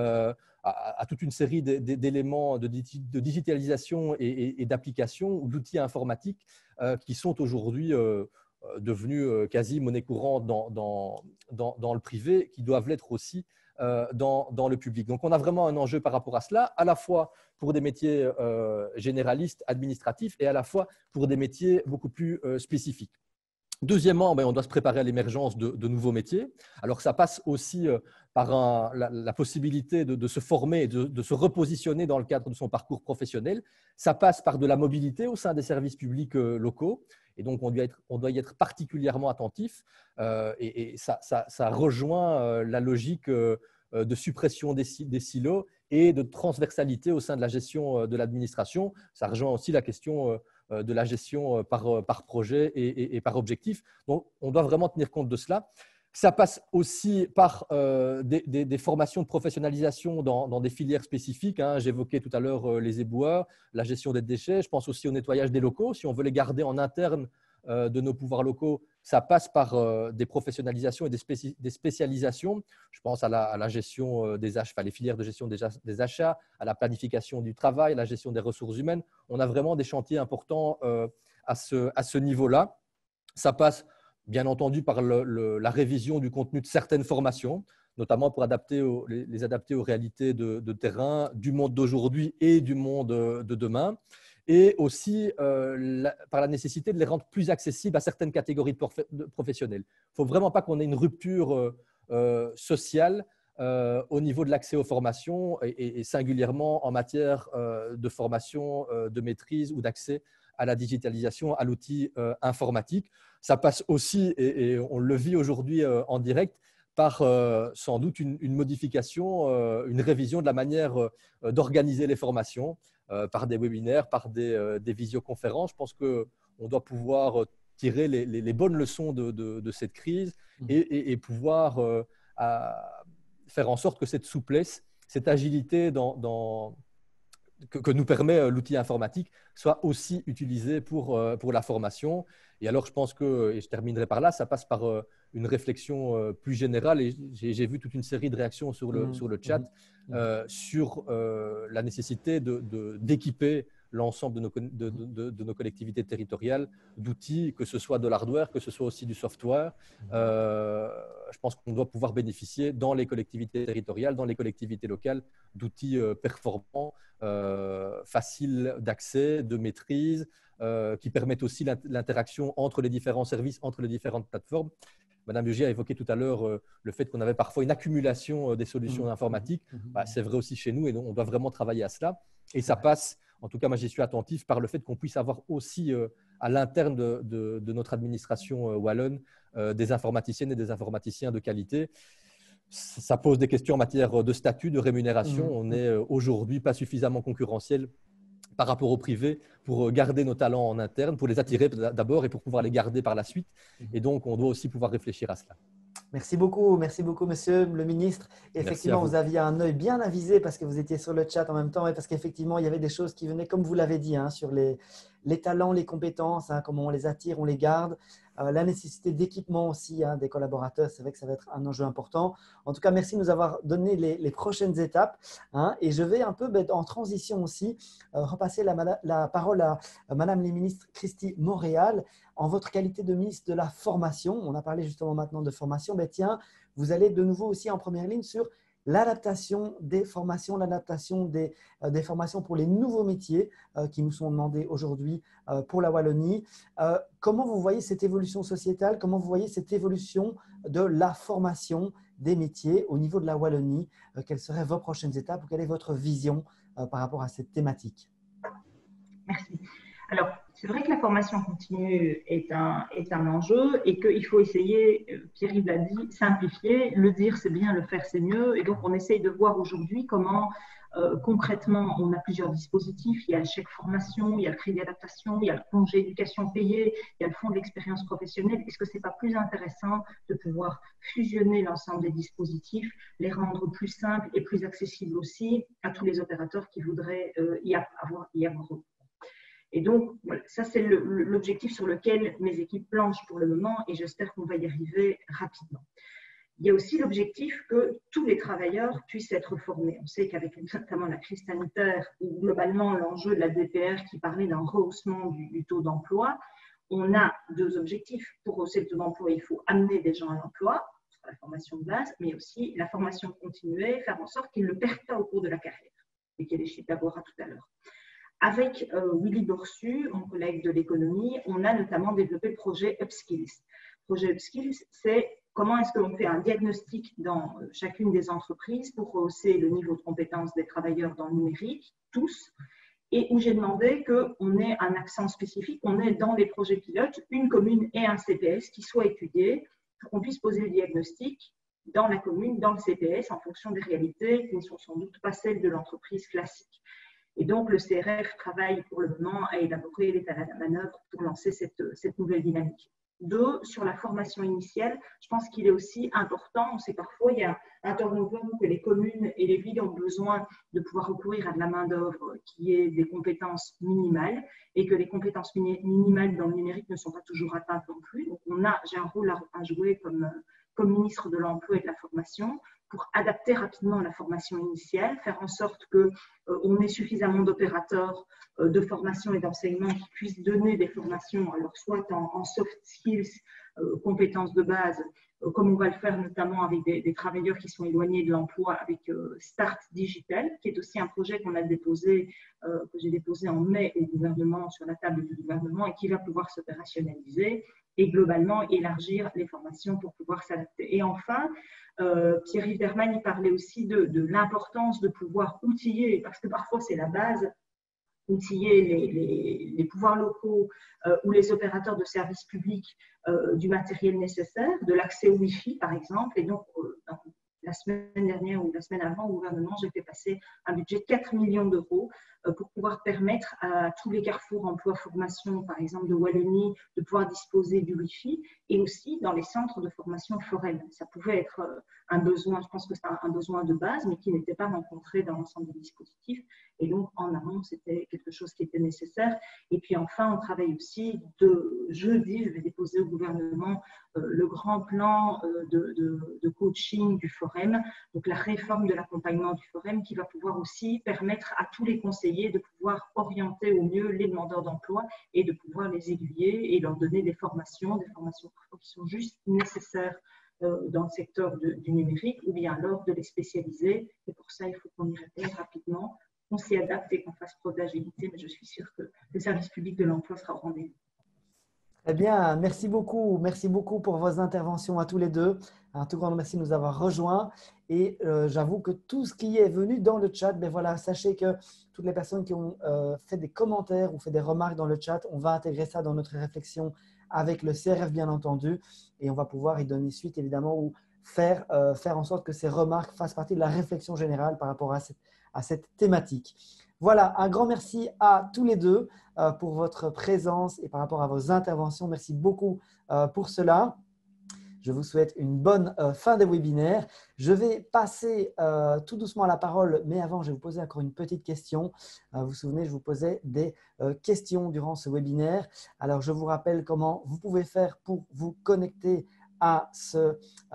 Speaker 3: à toute une série d'éléments de digitalisation et d'applications ou d'outils informatiques qui sont aujourd'hui devenus quasi monnaie courante dans le privé, qui doivent l'être aussi dans le public. Donc, on a vraiment un enjeu par rapport à cela, à la fois pour des métiers généralistes, administratifs, et à la fois pour des métiers beaucoup plus spécifiques. Deuxièmement, on doit se préparer à l'émergence de nouveaux métiers. Alors, ça passe aussi par la possibilité de se former et de se repositionner dans le cadre de son parcours professionnel. Ça passe par de la mobilité au sein des services publics locaux. Et donc, on doit y être particulièrement attentif. Et ça rejoint la logique de suppression des silos et de transversalité au sein de la gestion de l'administration. Ça rejoint aussi la question de la gestion par projet et par objectif. Donc, on doit vraiment tenir compte de cela. Ça passe aussi par des formations de professionnalisation dans des filières spécifiques. J'évoquais tout à l'heure les éboueurs, la gestion des déchets. Je pense aussi au nettoyage des locaux. Si on veut les garder en interne de nos pouvoirs locaux, ça passe par des professionnalisations et des spécialisations. Je pense à la gestion des achats, les filières de gestion des achats, à la planification du travail, à la gestion des ressources humaines. On a vraiment des chantiers importants à ce niveau-là. Ça passe bien entendu par la révision du contenu de certaines formations, notamment pour les adapter aux réalités de terrain du monde d'aujourd'hui et du monde de demain, et aussi par la nécessité de les rendre plus accessibles à certaines catégories de professionnels. Il ne faut vraiment pas qu'on ait une rupture sociale au niveau de l'accès aux formations et singulièrement en matière de formation, de maîtrise ou d'accès à la digitalisation, à l'outil informatique. Ça passe aussi, et on le vit aujourd'hui en direct, par sans doute une modification, une révision de la manière d'organiser les formations, par des webinaires, par des visioconférences. Je pense qu'on doit pouvoir tirer les bonnes leçons de cette crise et pouvoir faire en sorte que cette souplesse, cette agilité que nous permet l'outil informatique soit aussi utilisée pour la formation. Et alors, je pense que, et je terminerai par là, ça passe par une réflexion plus générale. Et j'ai vu toute une série de réactions sur le chat sur la nécessité d'équiper l'ensemble de nos collectivités territoriales d'outils, que ce soit de l'hardware, que ce soit aussi du software. Je pense qu'on doit pouvoir bénéficier dans les collectivités territoriales, dans les collectivités locales, d'outils performants, faciles d'accès, de maîtrise, qui permettent aussi l'interaction entre les différents services, entre les différentes plateformes. Madame Bugier a évoqué tout à l'heure le fait qu'on avait parfois une accumulation des solutions informatiques. C'est vrai aussi chez nous et on doit vraiment travailler à cela. Et ça passe, en tout cas moi j'y suis attentif, par le fait qu'on puisse avoir aussi à l'interne de notre administration wallonne des informaticiennes et des informaticiens de qualité. Ça pose des questions en matière de statut, de rémunération. On n'est aujourd'hui pas suffisamment concurrentiel par rapport au privé pour garder nos talents en interne, pour les attirer d'abord et pour pouvoir les garder par la suite. Et donc, on doit aussi pouvoir réfléchir à cela.
Speaker 1: Merci beaucoup, monsieur le ministre. Effectivement, vous aviez un œil bien avisé parce que vous étiez sur le chat en même temps et parce qu'effectivement, il y avait des choses qui venaient, comme vous l'avez dit, sur les talents, les compétences, comment on les attire, on les garde. La nécessité d'équipement aussi des collaborateurs, c'est vrai que ça va être un enjeu important. En tout cas, merci de nous avoir donné les prochaines étapes. Et je vais un peu en transition aussi repasser la parole à Madame la ministre Christy Montréal. En votre qualité de ministre de la formation, on a parlé justement maintenant de formation, tiens, vous allez de nouveau aussi en première ligne sur l'adaptation des formations, l'adaptation des formations pour les nouveaux métiers qui nous sont demandés aujourd'hui pour la Wallonie. Comment vous voyez cette évolution sociétale? Comment vous voyez cette évolution de la formation des métiers au niveau de la Wallonie? Quelles seraient vos prochaines étapes ou quelle est votre vision par rapport à cette thématique?
Speaker 4: Merci. Alors, c'est vrai que la formation continue est un enjeu et qu'il faut essayer, Pierre-Yves l'a dit, simplifier. Le dire, c'est bien, le faire, c'est mieux. Et donc, on essaye de voir aujourd'hui comment, concrètement, on a plusieurs dispositifs. Il y a le chèque formation, il y a le crédit d'adaptation, il y a le congé éducation payé, il y a le fonds de l'expérience professionnelle. Est-ce que ce n'est pas plus intéressant de pouvoir fusionner l'ensemble des dispositifs, les rendre plus simples et plus accessibles aussi à tous les opérateurs qui voudraient y avoir recours? Et donc, voilà, ça, c'est l'objectif sur lequel mes équipes planchent pour le moment et j'espère qu'on va y arriver rapidement. Il y a aussi l'objectif que tous les travailleurs puissent être formés. On sait qu'avec notamment la crise sanitaire ou globalement l'enjeu de la DPR qui parlait d'un rehaussement du taux d'emploi, on a deux objectifs. Pour rehausser le taux d'emploi, il faut amener des gens à l'emploi, la formation de base, mais aussi la formation continuée, faire en sorte qu'ils ne le perdent pas au cours de la carrière. Et qu'il y ait des chiffres d'abord à tout à l'heure. Avec Willy Borsu, mon collègue de l'économie, on a notamment développé le projet Upskills. Le projet Upskills, c'est comment est-ce que l'on fait un diagnostic dans chacune des entreprises pour rehausser le niveau de compétence des travailleurs dans le numérique, tous, et où j'ai demandé qu'on ait un accent spécifique, on ait dans les projets pilotes une commune et un CPS qui soient étudiés pour qu'on puisse poser le diagnostic dans la commune, dans le CPS, en fonction des réalités qui ne sont sans doute pas celles de l'entreprise classique. Et donc, le CRF travaille pour le moment à élaborer l'état de manœuvre pour lancer cette nouvelle dynamique. Deux, sur la formation initiale, je pense qu'il est aussi important, on sait parfois il y a un turnover que les communes et les villes ont besoin de pouvoir recourir à de la main-d'œuvre qui est des compétences minimales et que les compétences minimales dans le numérique ne sont pas toujours atteintes non plus. Donc, j'ai un rôle à jouer comme ministre de l'Emploi et de la Formation pour adapter rapidement la formation initiale, faire en sorte qu'on ait suffisamment d'opérateurs de formation et d'enseignement qui puissent donner des formations, alors soit en soft skills, compétences de base, comme on va le faire notamment avec des travailleurs qui sont éloignés de l'emploi avec Start Digital, qui est aussi un projet qu'on a déposé, que j'ai déposé en mai au gouvernement, sur la table du gouvernement, et qui va pouvoir s'opérationnaliser et globalement élargir les formations pour pouvoir s'adapter. Et enfin, Pierre-Yves Derman, il parlait aussi de l'importance de pouvoir outiller, parce que parfois c'est la base, outiller les pouvoirs locaux ou les opérateurs de services publics du matériel nécessaire, de l'accès au Wi-Fi par exemple. Et donc, la semaine dernière ou la semaine avant au gouvernement, j'ai fait passer un budget de 4 millions d'euros pour pouvoir permettre à tous les carrefours emploi-formation, par exemple de Wallonie, de pouvoir disposer du Wi-Fi, et aussi dans les centres de formation foraine. Ça pouvait être un besoin, je pense que c'est un besoin de base, mais qui n'était pas rencontré dans l'ensemble des dispositifs. Et donc, en amont, c'était quelque chose qui était nécessaire. Et puis enfin, on travaille aussi jeudi, je vais déposer au gouvernement le grand plan de coaching du Forem, donc la réforme de l'accompagnement du Forem qui va pouvoir aussi permettre à tous les conseillers de pouvoir orienter au mieux les demandeurs d'emploi et de pouvoir les aiguiller et leur donner des formations qui sont juste nécessaires dans le secteur du numérique, ou bien alors de les spécialiser. Et pour ça, il faut qu'on y réponde rapidement, qu'on s'y adapte et qu'on fasse preuve d'agilité, mais je suis sûre que le service public de l'emploi sera au rendez-vous.
Speaker 1: Très bien, merci beaucoup pour vos interventions à tous les deux. Un tout grand merci de nous avoir rejoints. Et j'avoue que tout ce qui est venu dans le chat, ben voilà, sachez que toutes les personnes qui ont fait des commentaires ou fait des remarques dans le chat, on va intégrer ça dans notre réflexion avec le CRF bien entendu, et on va pouvoir y donner suite évidemment ou faire en sorte que ces remarques fassent partie de la réflexion générale par rapport à cette thématique. Voilà, un grand merci à tous les deux pour votre présence et par rapport à vos interventions. Merci beaucoup pour cela. Je vous souhaite une bonne fin de webinaire. Je vais passer tout doucement la parole, mais avant, je vais vous poser encore une petite question. Vous vous souvenez, je vous posais des questions durant ce webinaire. Alors, je vous rappelle comment vous pouvez faire pour vous connecter à ce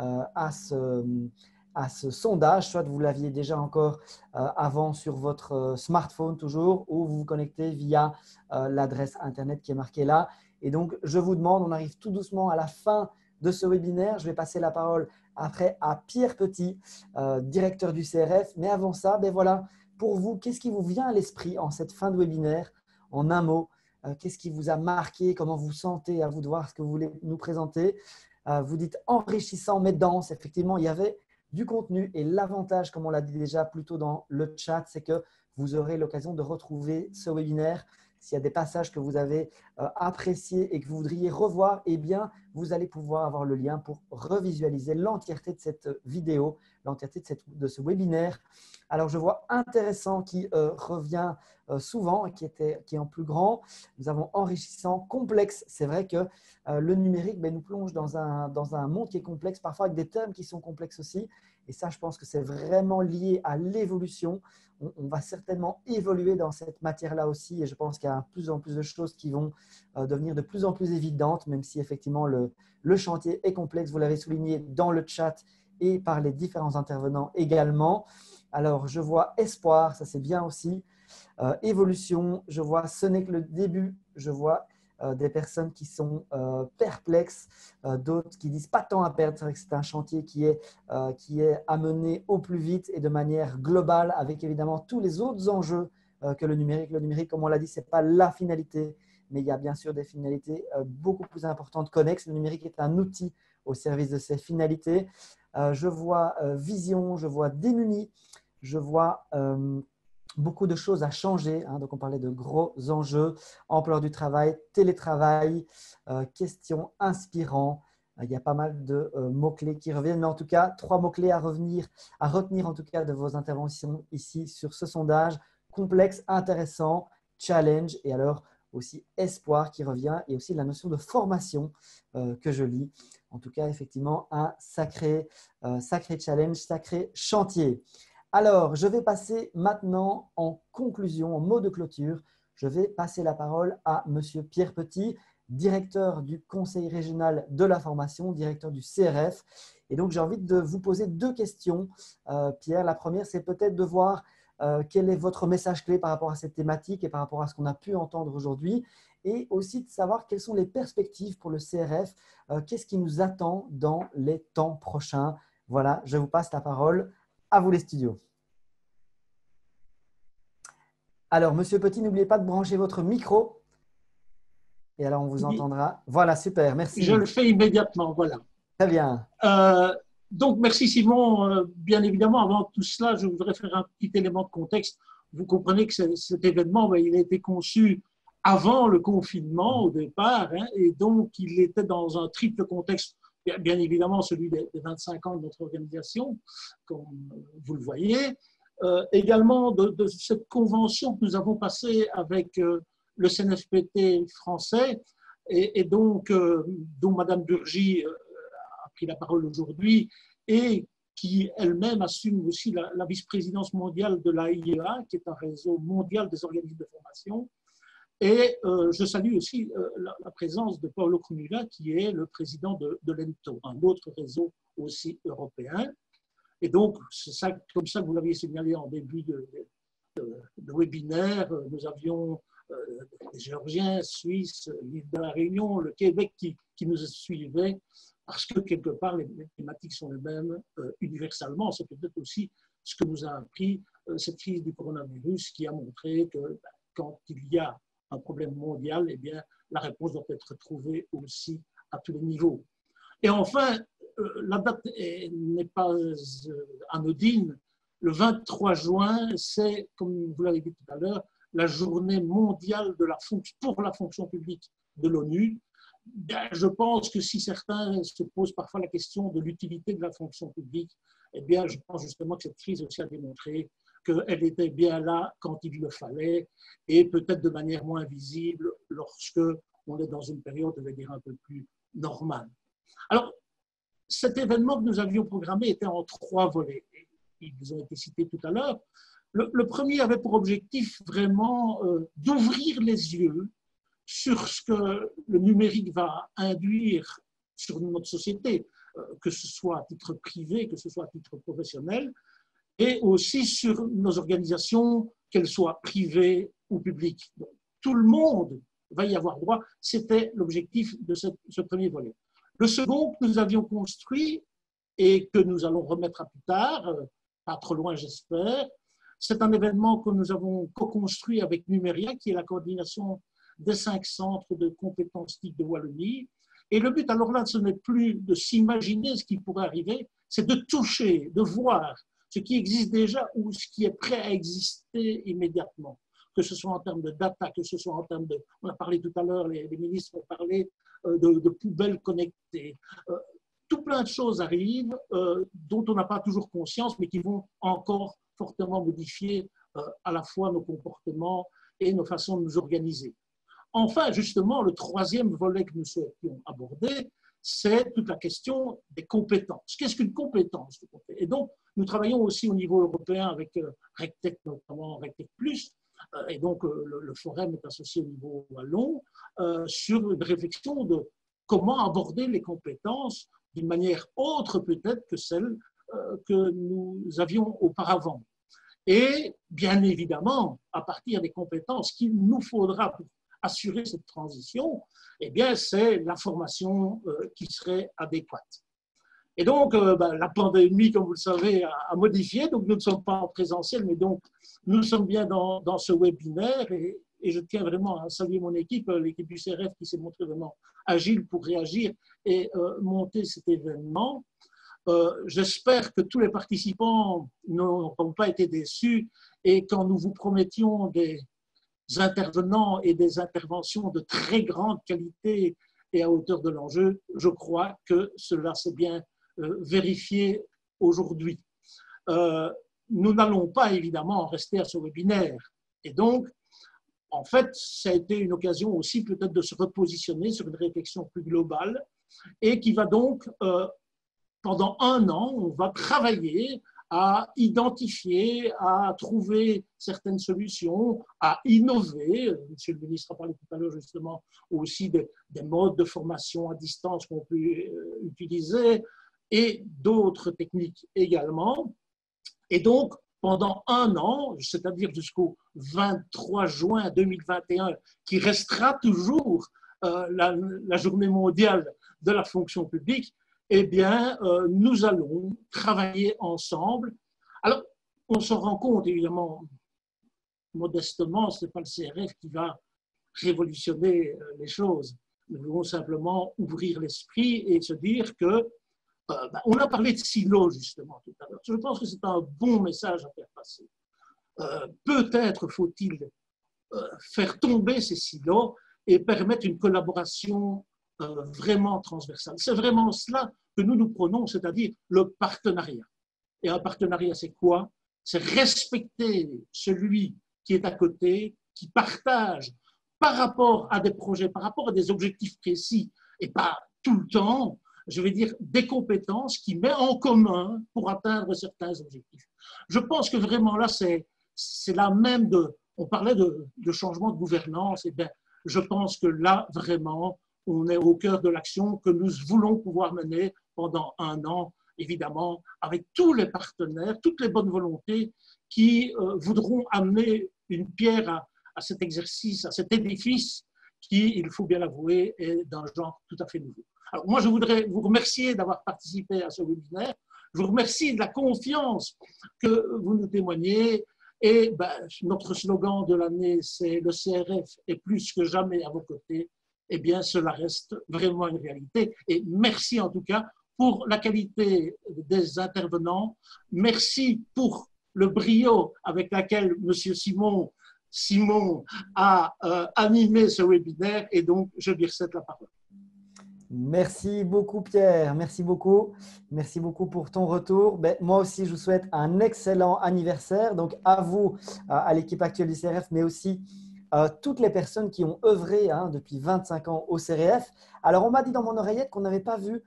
Speaker 1: sondage. Soit vous l'aviez déjà encore avant sur votre smartphone toujours, ou vous vous connectez via l'adresse Internet qui est marquée là. Et donc, je vous demande, on arrive tout doucement à la fin de ce webinaire. Je vais passer la parole après à Pierre Petit, directeur du CRF. Mais avant ça, ben voilà, pour vous, qu'est-ce qui vous vient à l'esprit en cette fin de webinaire? En un mot, qu'est-ce qui vous a marqué? Comment vous sentez? À vous de voir ce que vous voulez nous présenter. Vous dites enrichissant mais dense. Effectivement, il y avait du contenu et l'avantage, comme on l'a dit déjà plus tôt dans le chat, c'est que vous aurez l'occasion de retrouver ce webinaire. S'il y a des passages que vous avez appréciés et que vous voudriez revoir, eh bien, vous allez pouvoir avoir le lien pour revisualiser l'entièreté de cette vidéo, l'entièreté de ce webinaire. Alors, je vois intéressant qui revient souvent et qui est en plus grand. Nous avons enrichissant, complexe. C'est vrai que le numérique nous plonge dans un monde qui est complexe, parfois avec des termes qui sont complexes aussi. Et ça, je pense que c'est vraiment lié à l'évolution. On va certainement évoluer dans cette matière-là aussi. Et je pense qu'il y a de plus en plus de choses qui vont devenir de plus en plus évidentes, même si effectivement le chantier est complexe. Vous l'avez souligné dans le chat et par les différents intervenants également. Alors, je vois espoir, ça c'est bien aussi. Évolution, je vois ce n'est que le début. Je vois des personnes qui sont perplexes, d'autres qui disent pas de temps à perdre. C'est vrai que c'est un chantier qui est à mener au plus vite et de manière globale, avec évidemment tous les autres enjeux que le numérique. Le numérique, comme on l'a dit, ce n'est pas la finalité, mais il y a bien sûr des finalités beaucoup plus importantes connexes. Le numérique est un outil au service de ces finalités. Je vois vision, je vois démunis, je vois beaucoup de choses à changer. Donc, on parlait de gros enjeux, ampleur du travail, télétravail, questions inspirantes. Il y a pas mal de mots-clés qui reviennent, mais en tout cas, 3 mots-clés à retenir en tout cas de vos interventions ici sur ce sondage. Complexe, intéressant, challenge et alors aussi espoir qui revient et aussi la notion de formation que je lis. En tout cas, effectivement, un sacré challenge, sacré chantier. Alors, je vais passer maintenant en conclusion, en mot de clôture, je vais passer la parole à Monsieur Pierre Petit, directeur du Conseil régional de la formation, directeur du CRF. Et donc, j'ai envie de vous poser deux questions, Pierre. La première, c'est peut-être de voir quel est votre message clé par rapport à cette thématique et par rapport à ce qu'on a pu entendre aujourd'hui, et aussi de savoir quelles sont les perspectives pour le CRF, qu'est-ce qui nous attend dans les temps prochains. Voilà, je vous passe la parole. À vous les studios. Alors, Monsieur Petit, n'oubliez pas de brancher votre micro. Et alors, on vous entendra. Voilà, super, merci.
Speaker 5: Je le fais immédiatement, voilà.
Speaker 1: Très bien.
Speaker 5: Donc, merci Simon. Bien évidemment, avant tout cela, je voudrais faire un petit élément de contexte. Vous comprenez que cet événement, il a été conçu avant le confinement au départ, hein, et donc il était dans un triple contexte. Bien évidemment, celui des 25 ans de notre organisation, comme vous le voyez. Également de cette convention que nous avons passée avec le CNFPT français, et donc dont Madame Burgy a pris la parole aujourd'hui, et qui elle-même assume aussi la vice-présidence mondiale de l'AIEA, qui est un réseau mondial des organismes de formation. Et je salue aussi la présence de Paolo Crumula, qui est le président de l'ENTO, un autre réseau aussi européen. Et donc, c'est ça, comme ça que vous l'aviez signalé en début de webinaire, nous avions des Géorgiens, Suisses, l'île de la Réunion, le Québec qui nous suivaient, parce que quelque part, les thématiques sont les mêmes universellement. C'est peut-être aussi ce que nous a appris cette crise du coronavirus, qui a montré que quand il y a un problème mondial, eh bien, la réponse doit être trouvée aussi à tous les niveaux. Et enfin, la date n'est pas anodine. Le 23 juin, c'est, comme vous l'avez dit tout à l'heure, la journée mondiale pour la fonction publique de l'ONU. Je pense que si certains se posent parfois la question de l'utilité de la fonction publique, eh bien, je pense justement que cette crise aussi a démontré qu'elle était bien là quand il le fallait, et peut-être de manière moins visible lorsque on est dans une période, je vais dire, un peu plus normale. Alors, cet événement que nous avions programmé était en 3 volets. Ils ont été cités tout à l'heure. Le premier avait pour objectif vraiment d'ouvrir les yeux sur ce que le numérique va induire sur notre société, que ce soit à titre privé, que ce soit à titre professionnel, et aussi sur nos organisations, qu'elles soient privées ou publiques. Donc, tout le monde va y avoir droit. C'était l'objectif de ce premier volet. Le second que nous avions construit et que nous allons remettre à plus tard, pas trop loin j'espère, c'est un événement que nous avons co-construit avec Numéria, qui est la coordination des 5 centres de compétences TIC de Wallonie. Et le but, alors là, ce n'est plus de s'imaginer ce qui pourrait arriver, c'est de toucher, de voir ce qui existe déjà ou ce qui est prêt à exister immédiatement, que ce soit en termes de data, que ce soit en termes de… On a parlé tout à l'heure, les ministres ont parlé de poubelles connectées. Tout plein de choses arrivent dont on n'a pas toujours conscience, mais qui vont encore fortement modifier à la fois nos comportements et nos façons de nous organiser. Enfin, justement, le troisième volet que nous souhaitions aborder, c'est toute la question des compétences. Qu'est-ce qu'une compétence? Et donc, nous travaillons aussi au niveau européen avec RecTech, notamment RecTech+, et donc le Forum est associé au niveau wallon, sur une réflexion de comment aborder les compétences d'une manière autre peut-être que celle que nous avions auparavant. Et bien évidemment, à partir des compétences qu'il nous faudra pour assurer cette transition, eh bien, c'est la formation qui serait adéquate. Et donc, la pandémie, comme vous le savez, a modifié. Donc, nous ne sommes pas en présentiel, mais donc, nous sommes bien dans ce webinaire. Et je tiens vraiment à saluer mon équipe, l'équipe du CRF qui s'est montrée vraiment agile pour réagir et monter cet événement. J'espère que tous les participants n'auront pas été déçus. Et quand nous vous promettions des intervenants et des interventions de très grande qualité et à hauteur de l'enjeu, je crois que cela s'est bien vérifié aujourd'hui. Nous n'allons pas évidemment rester à ce webinaire. Et donc, en fait, ça a été une occasion aussi peut-être de se repositionner sur une réflexion plus globale et qui va donc, pendant 1 an, on va travailler à identifier, à trouver certaines solutions, à innover. Monsieur le ministre a parlé tout à l'heure justement aussi des modes de formation à distance qu'on peut utiliser. et d'autres techniques également. Et donc, pendant un an, c'est-à-dire jusqu'au 23 juin 2021, qui restera toujours la journée mondiale de la fonction publique, eh bien, nous allons travailler ensemble. Alors, on se rend compte, évidemment, modestement, ce n'est pas le CRF qui va révolutionner les choses. Nous devons simplement ouvrir l'esprit et se dire que on a parlé de silos, justement, tout à l'heure. Je pense que c'est un bon message à faire passer. Peut-être faut-il faire tomber ces silos et permettre une collaboration vraiment transversale. C'est vraiment cela que nous prenons, c'est-à-dire le partenariat. Et un partenariat, c'est quoi? C'est respecter celui qui est à côté, qui partage par rapport à des projets, par rapport à des objectifs précis, et pas tout le temps, je vais dire, des compétences qui met en commun pour atteindre certains objectifs. Je pense que vraiment là, c'est là même on parlait de changement de gouvernance, et bien, je pense que là, vraiment, on est au cœur de l'action que nous voulons pouvoir mener pendant un an, évidemment, avec tous les partenaires, toutes les bonnes volontés qui voudront amener une pierre à cet exercice, à cet édifice qui, il faut bien l'avouer, est d'un genre tout à fait nouveau. Alors moi, je voudrais vous remercier d'avoir participé à ce webinaire. Je vous remercie de la confiance que vous nous témoignez. Et notre slogan de l'année, c'est « Le CRF est plus que jamais à vos côtés ». Eh bien, cela reste vraiment une réalité. Et merci en tout cas pour la qualité des intervenants. Merci pour le brio avec lequel M. Simon a animé ce webinaire. Et donc, je lui recède la parole.
Speaker 1: Merci beaucoup Pierre, merci beaucoup. Merci beaucoup pour ton retour. Moi aussi, je vous souhaite un excellent anniversaire. Donc à vous, à l'équipe actuelle du CRF, mais aussi toutes les personnes qui ont œuvré depuis 25 ans au CRF. Alors on m'a dit dans mon oreillette qu'on n'avait pas vu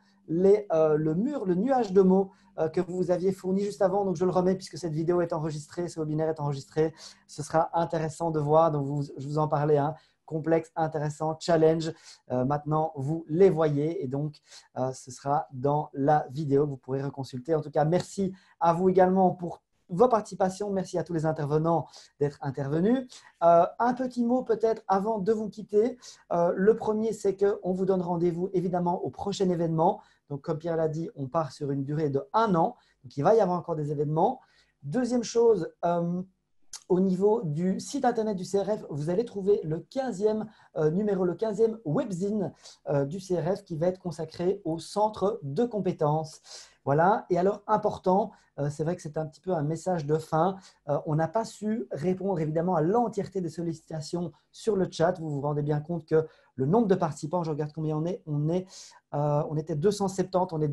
Speaker 1: le nuage de mots que vous aviez fourni juste avant. Donc je le remets puisque cette vidéo est enregistrée, ce webinaire est enregistré. Ce sera intéressant de voir. Donc je vous en parlais. Complexe, intéressant, challenge. Maintenant, vous les voyez et donc, ce sera dans la vidéo que vous pourrez reconsulter. En tout cas, merci à vous également pour vos participations. Merci à tous les intervenants d'être intervenus. Un petit mot peut-être avant de vous quitter. Le premier, c'est qu'on vous donne rendez-vous évidemment au prochain événement. Donc, comme Pierre l'a dit, on part sur une durée de 1 an. Donc, il va y avoir encore des événements. Deuxième chose, au niveau du site internet du CRF, vous allez trouver le 15e numéro, le 15e webzine du CRF qui va être consacré au centre de compétences. Voilà. Et alors, important, c'est vrai que c'est un petit peu un message de fin. On n'a pas su répondre évidemment à l'entièreté des sollicitations sur le chat. Vous vous rendez bien compte que le nombre de participants, je regarde combien on était 270, on est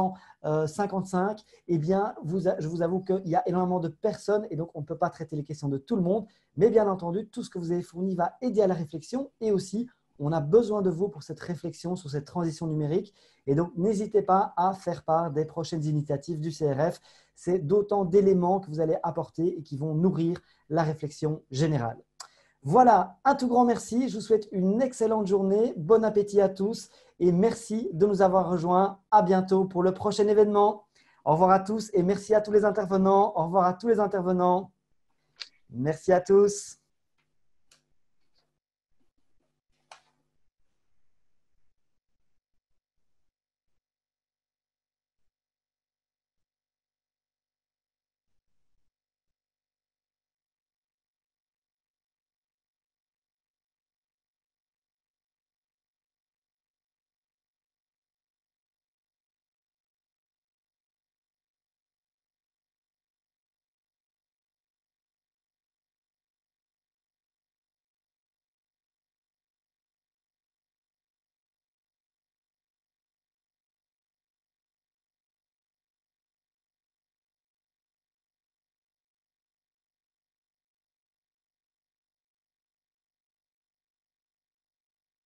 Speaker 1: 255. Eh bien, je vous avoue qu'il y a énormément de personnes et donc on ne peut pas traiter les questions de tout le monde. Mais bien entendu, tout ce que vous avez fourni va aider à la réflexion et aussi, on a besoin de vous pour cette réflexion sur cette transition numérique. Et donc, n'hésitez pas à faire part des prochaines initiatives du CRF. C'est d'autant d'éléments que vous allez apporter et qui vont nourrir la réflexion générale. Voilà, un tout grand merci. Je vous souhaite une excellente journée. Bon appétit à tous et merci de nous avoir rejoints. À bientôt pour le prochain événement. Au revoir à tous et merci à tous les intervenants. Au revoir à tous les intervenants. Merci à tous.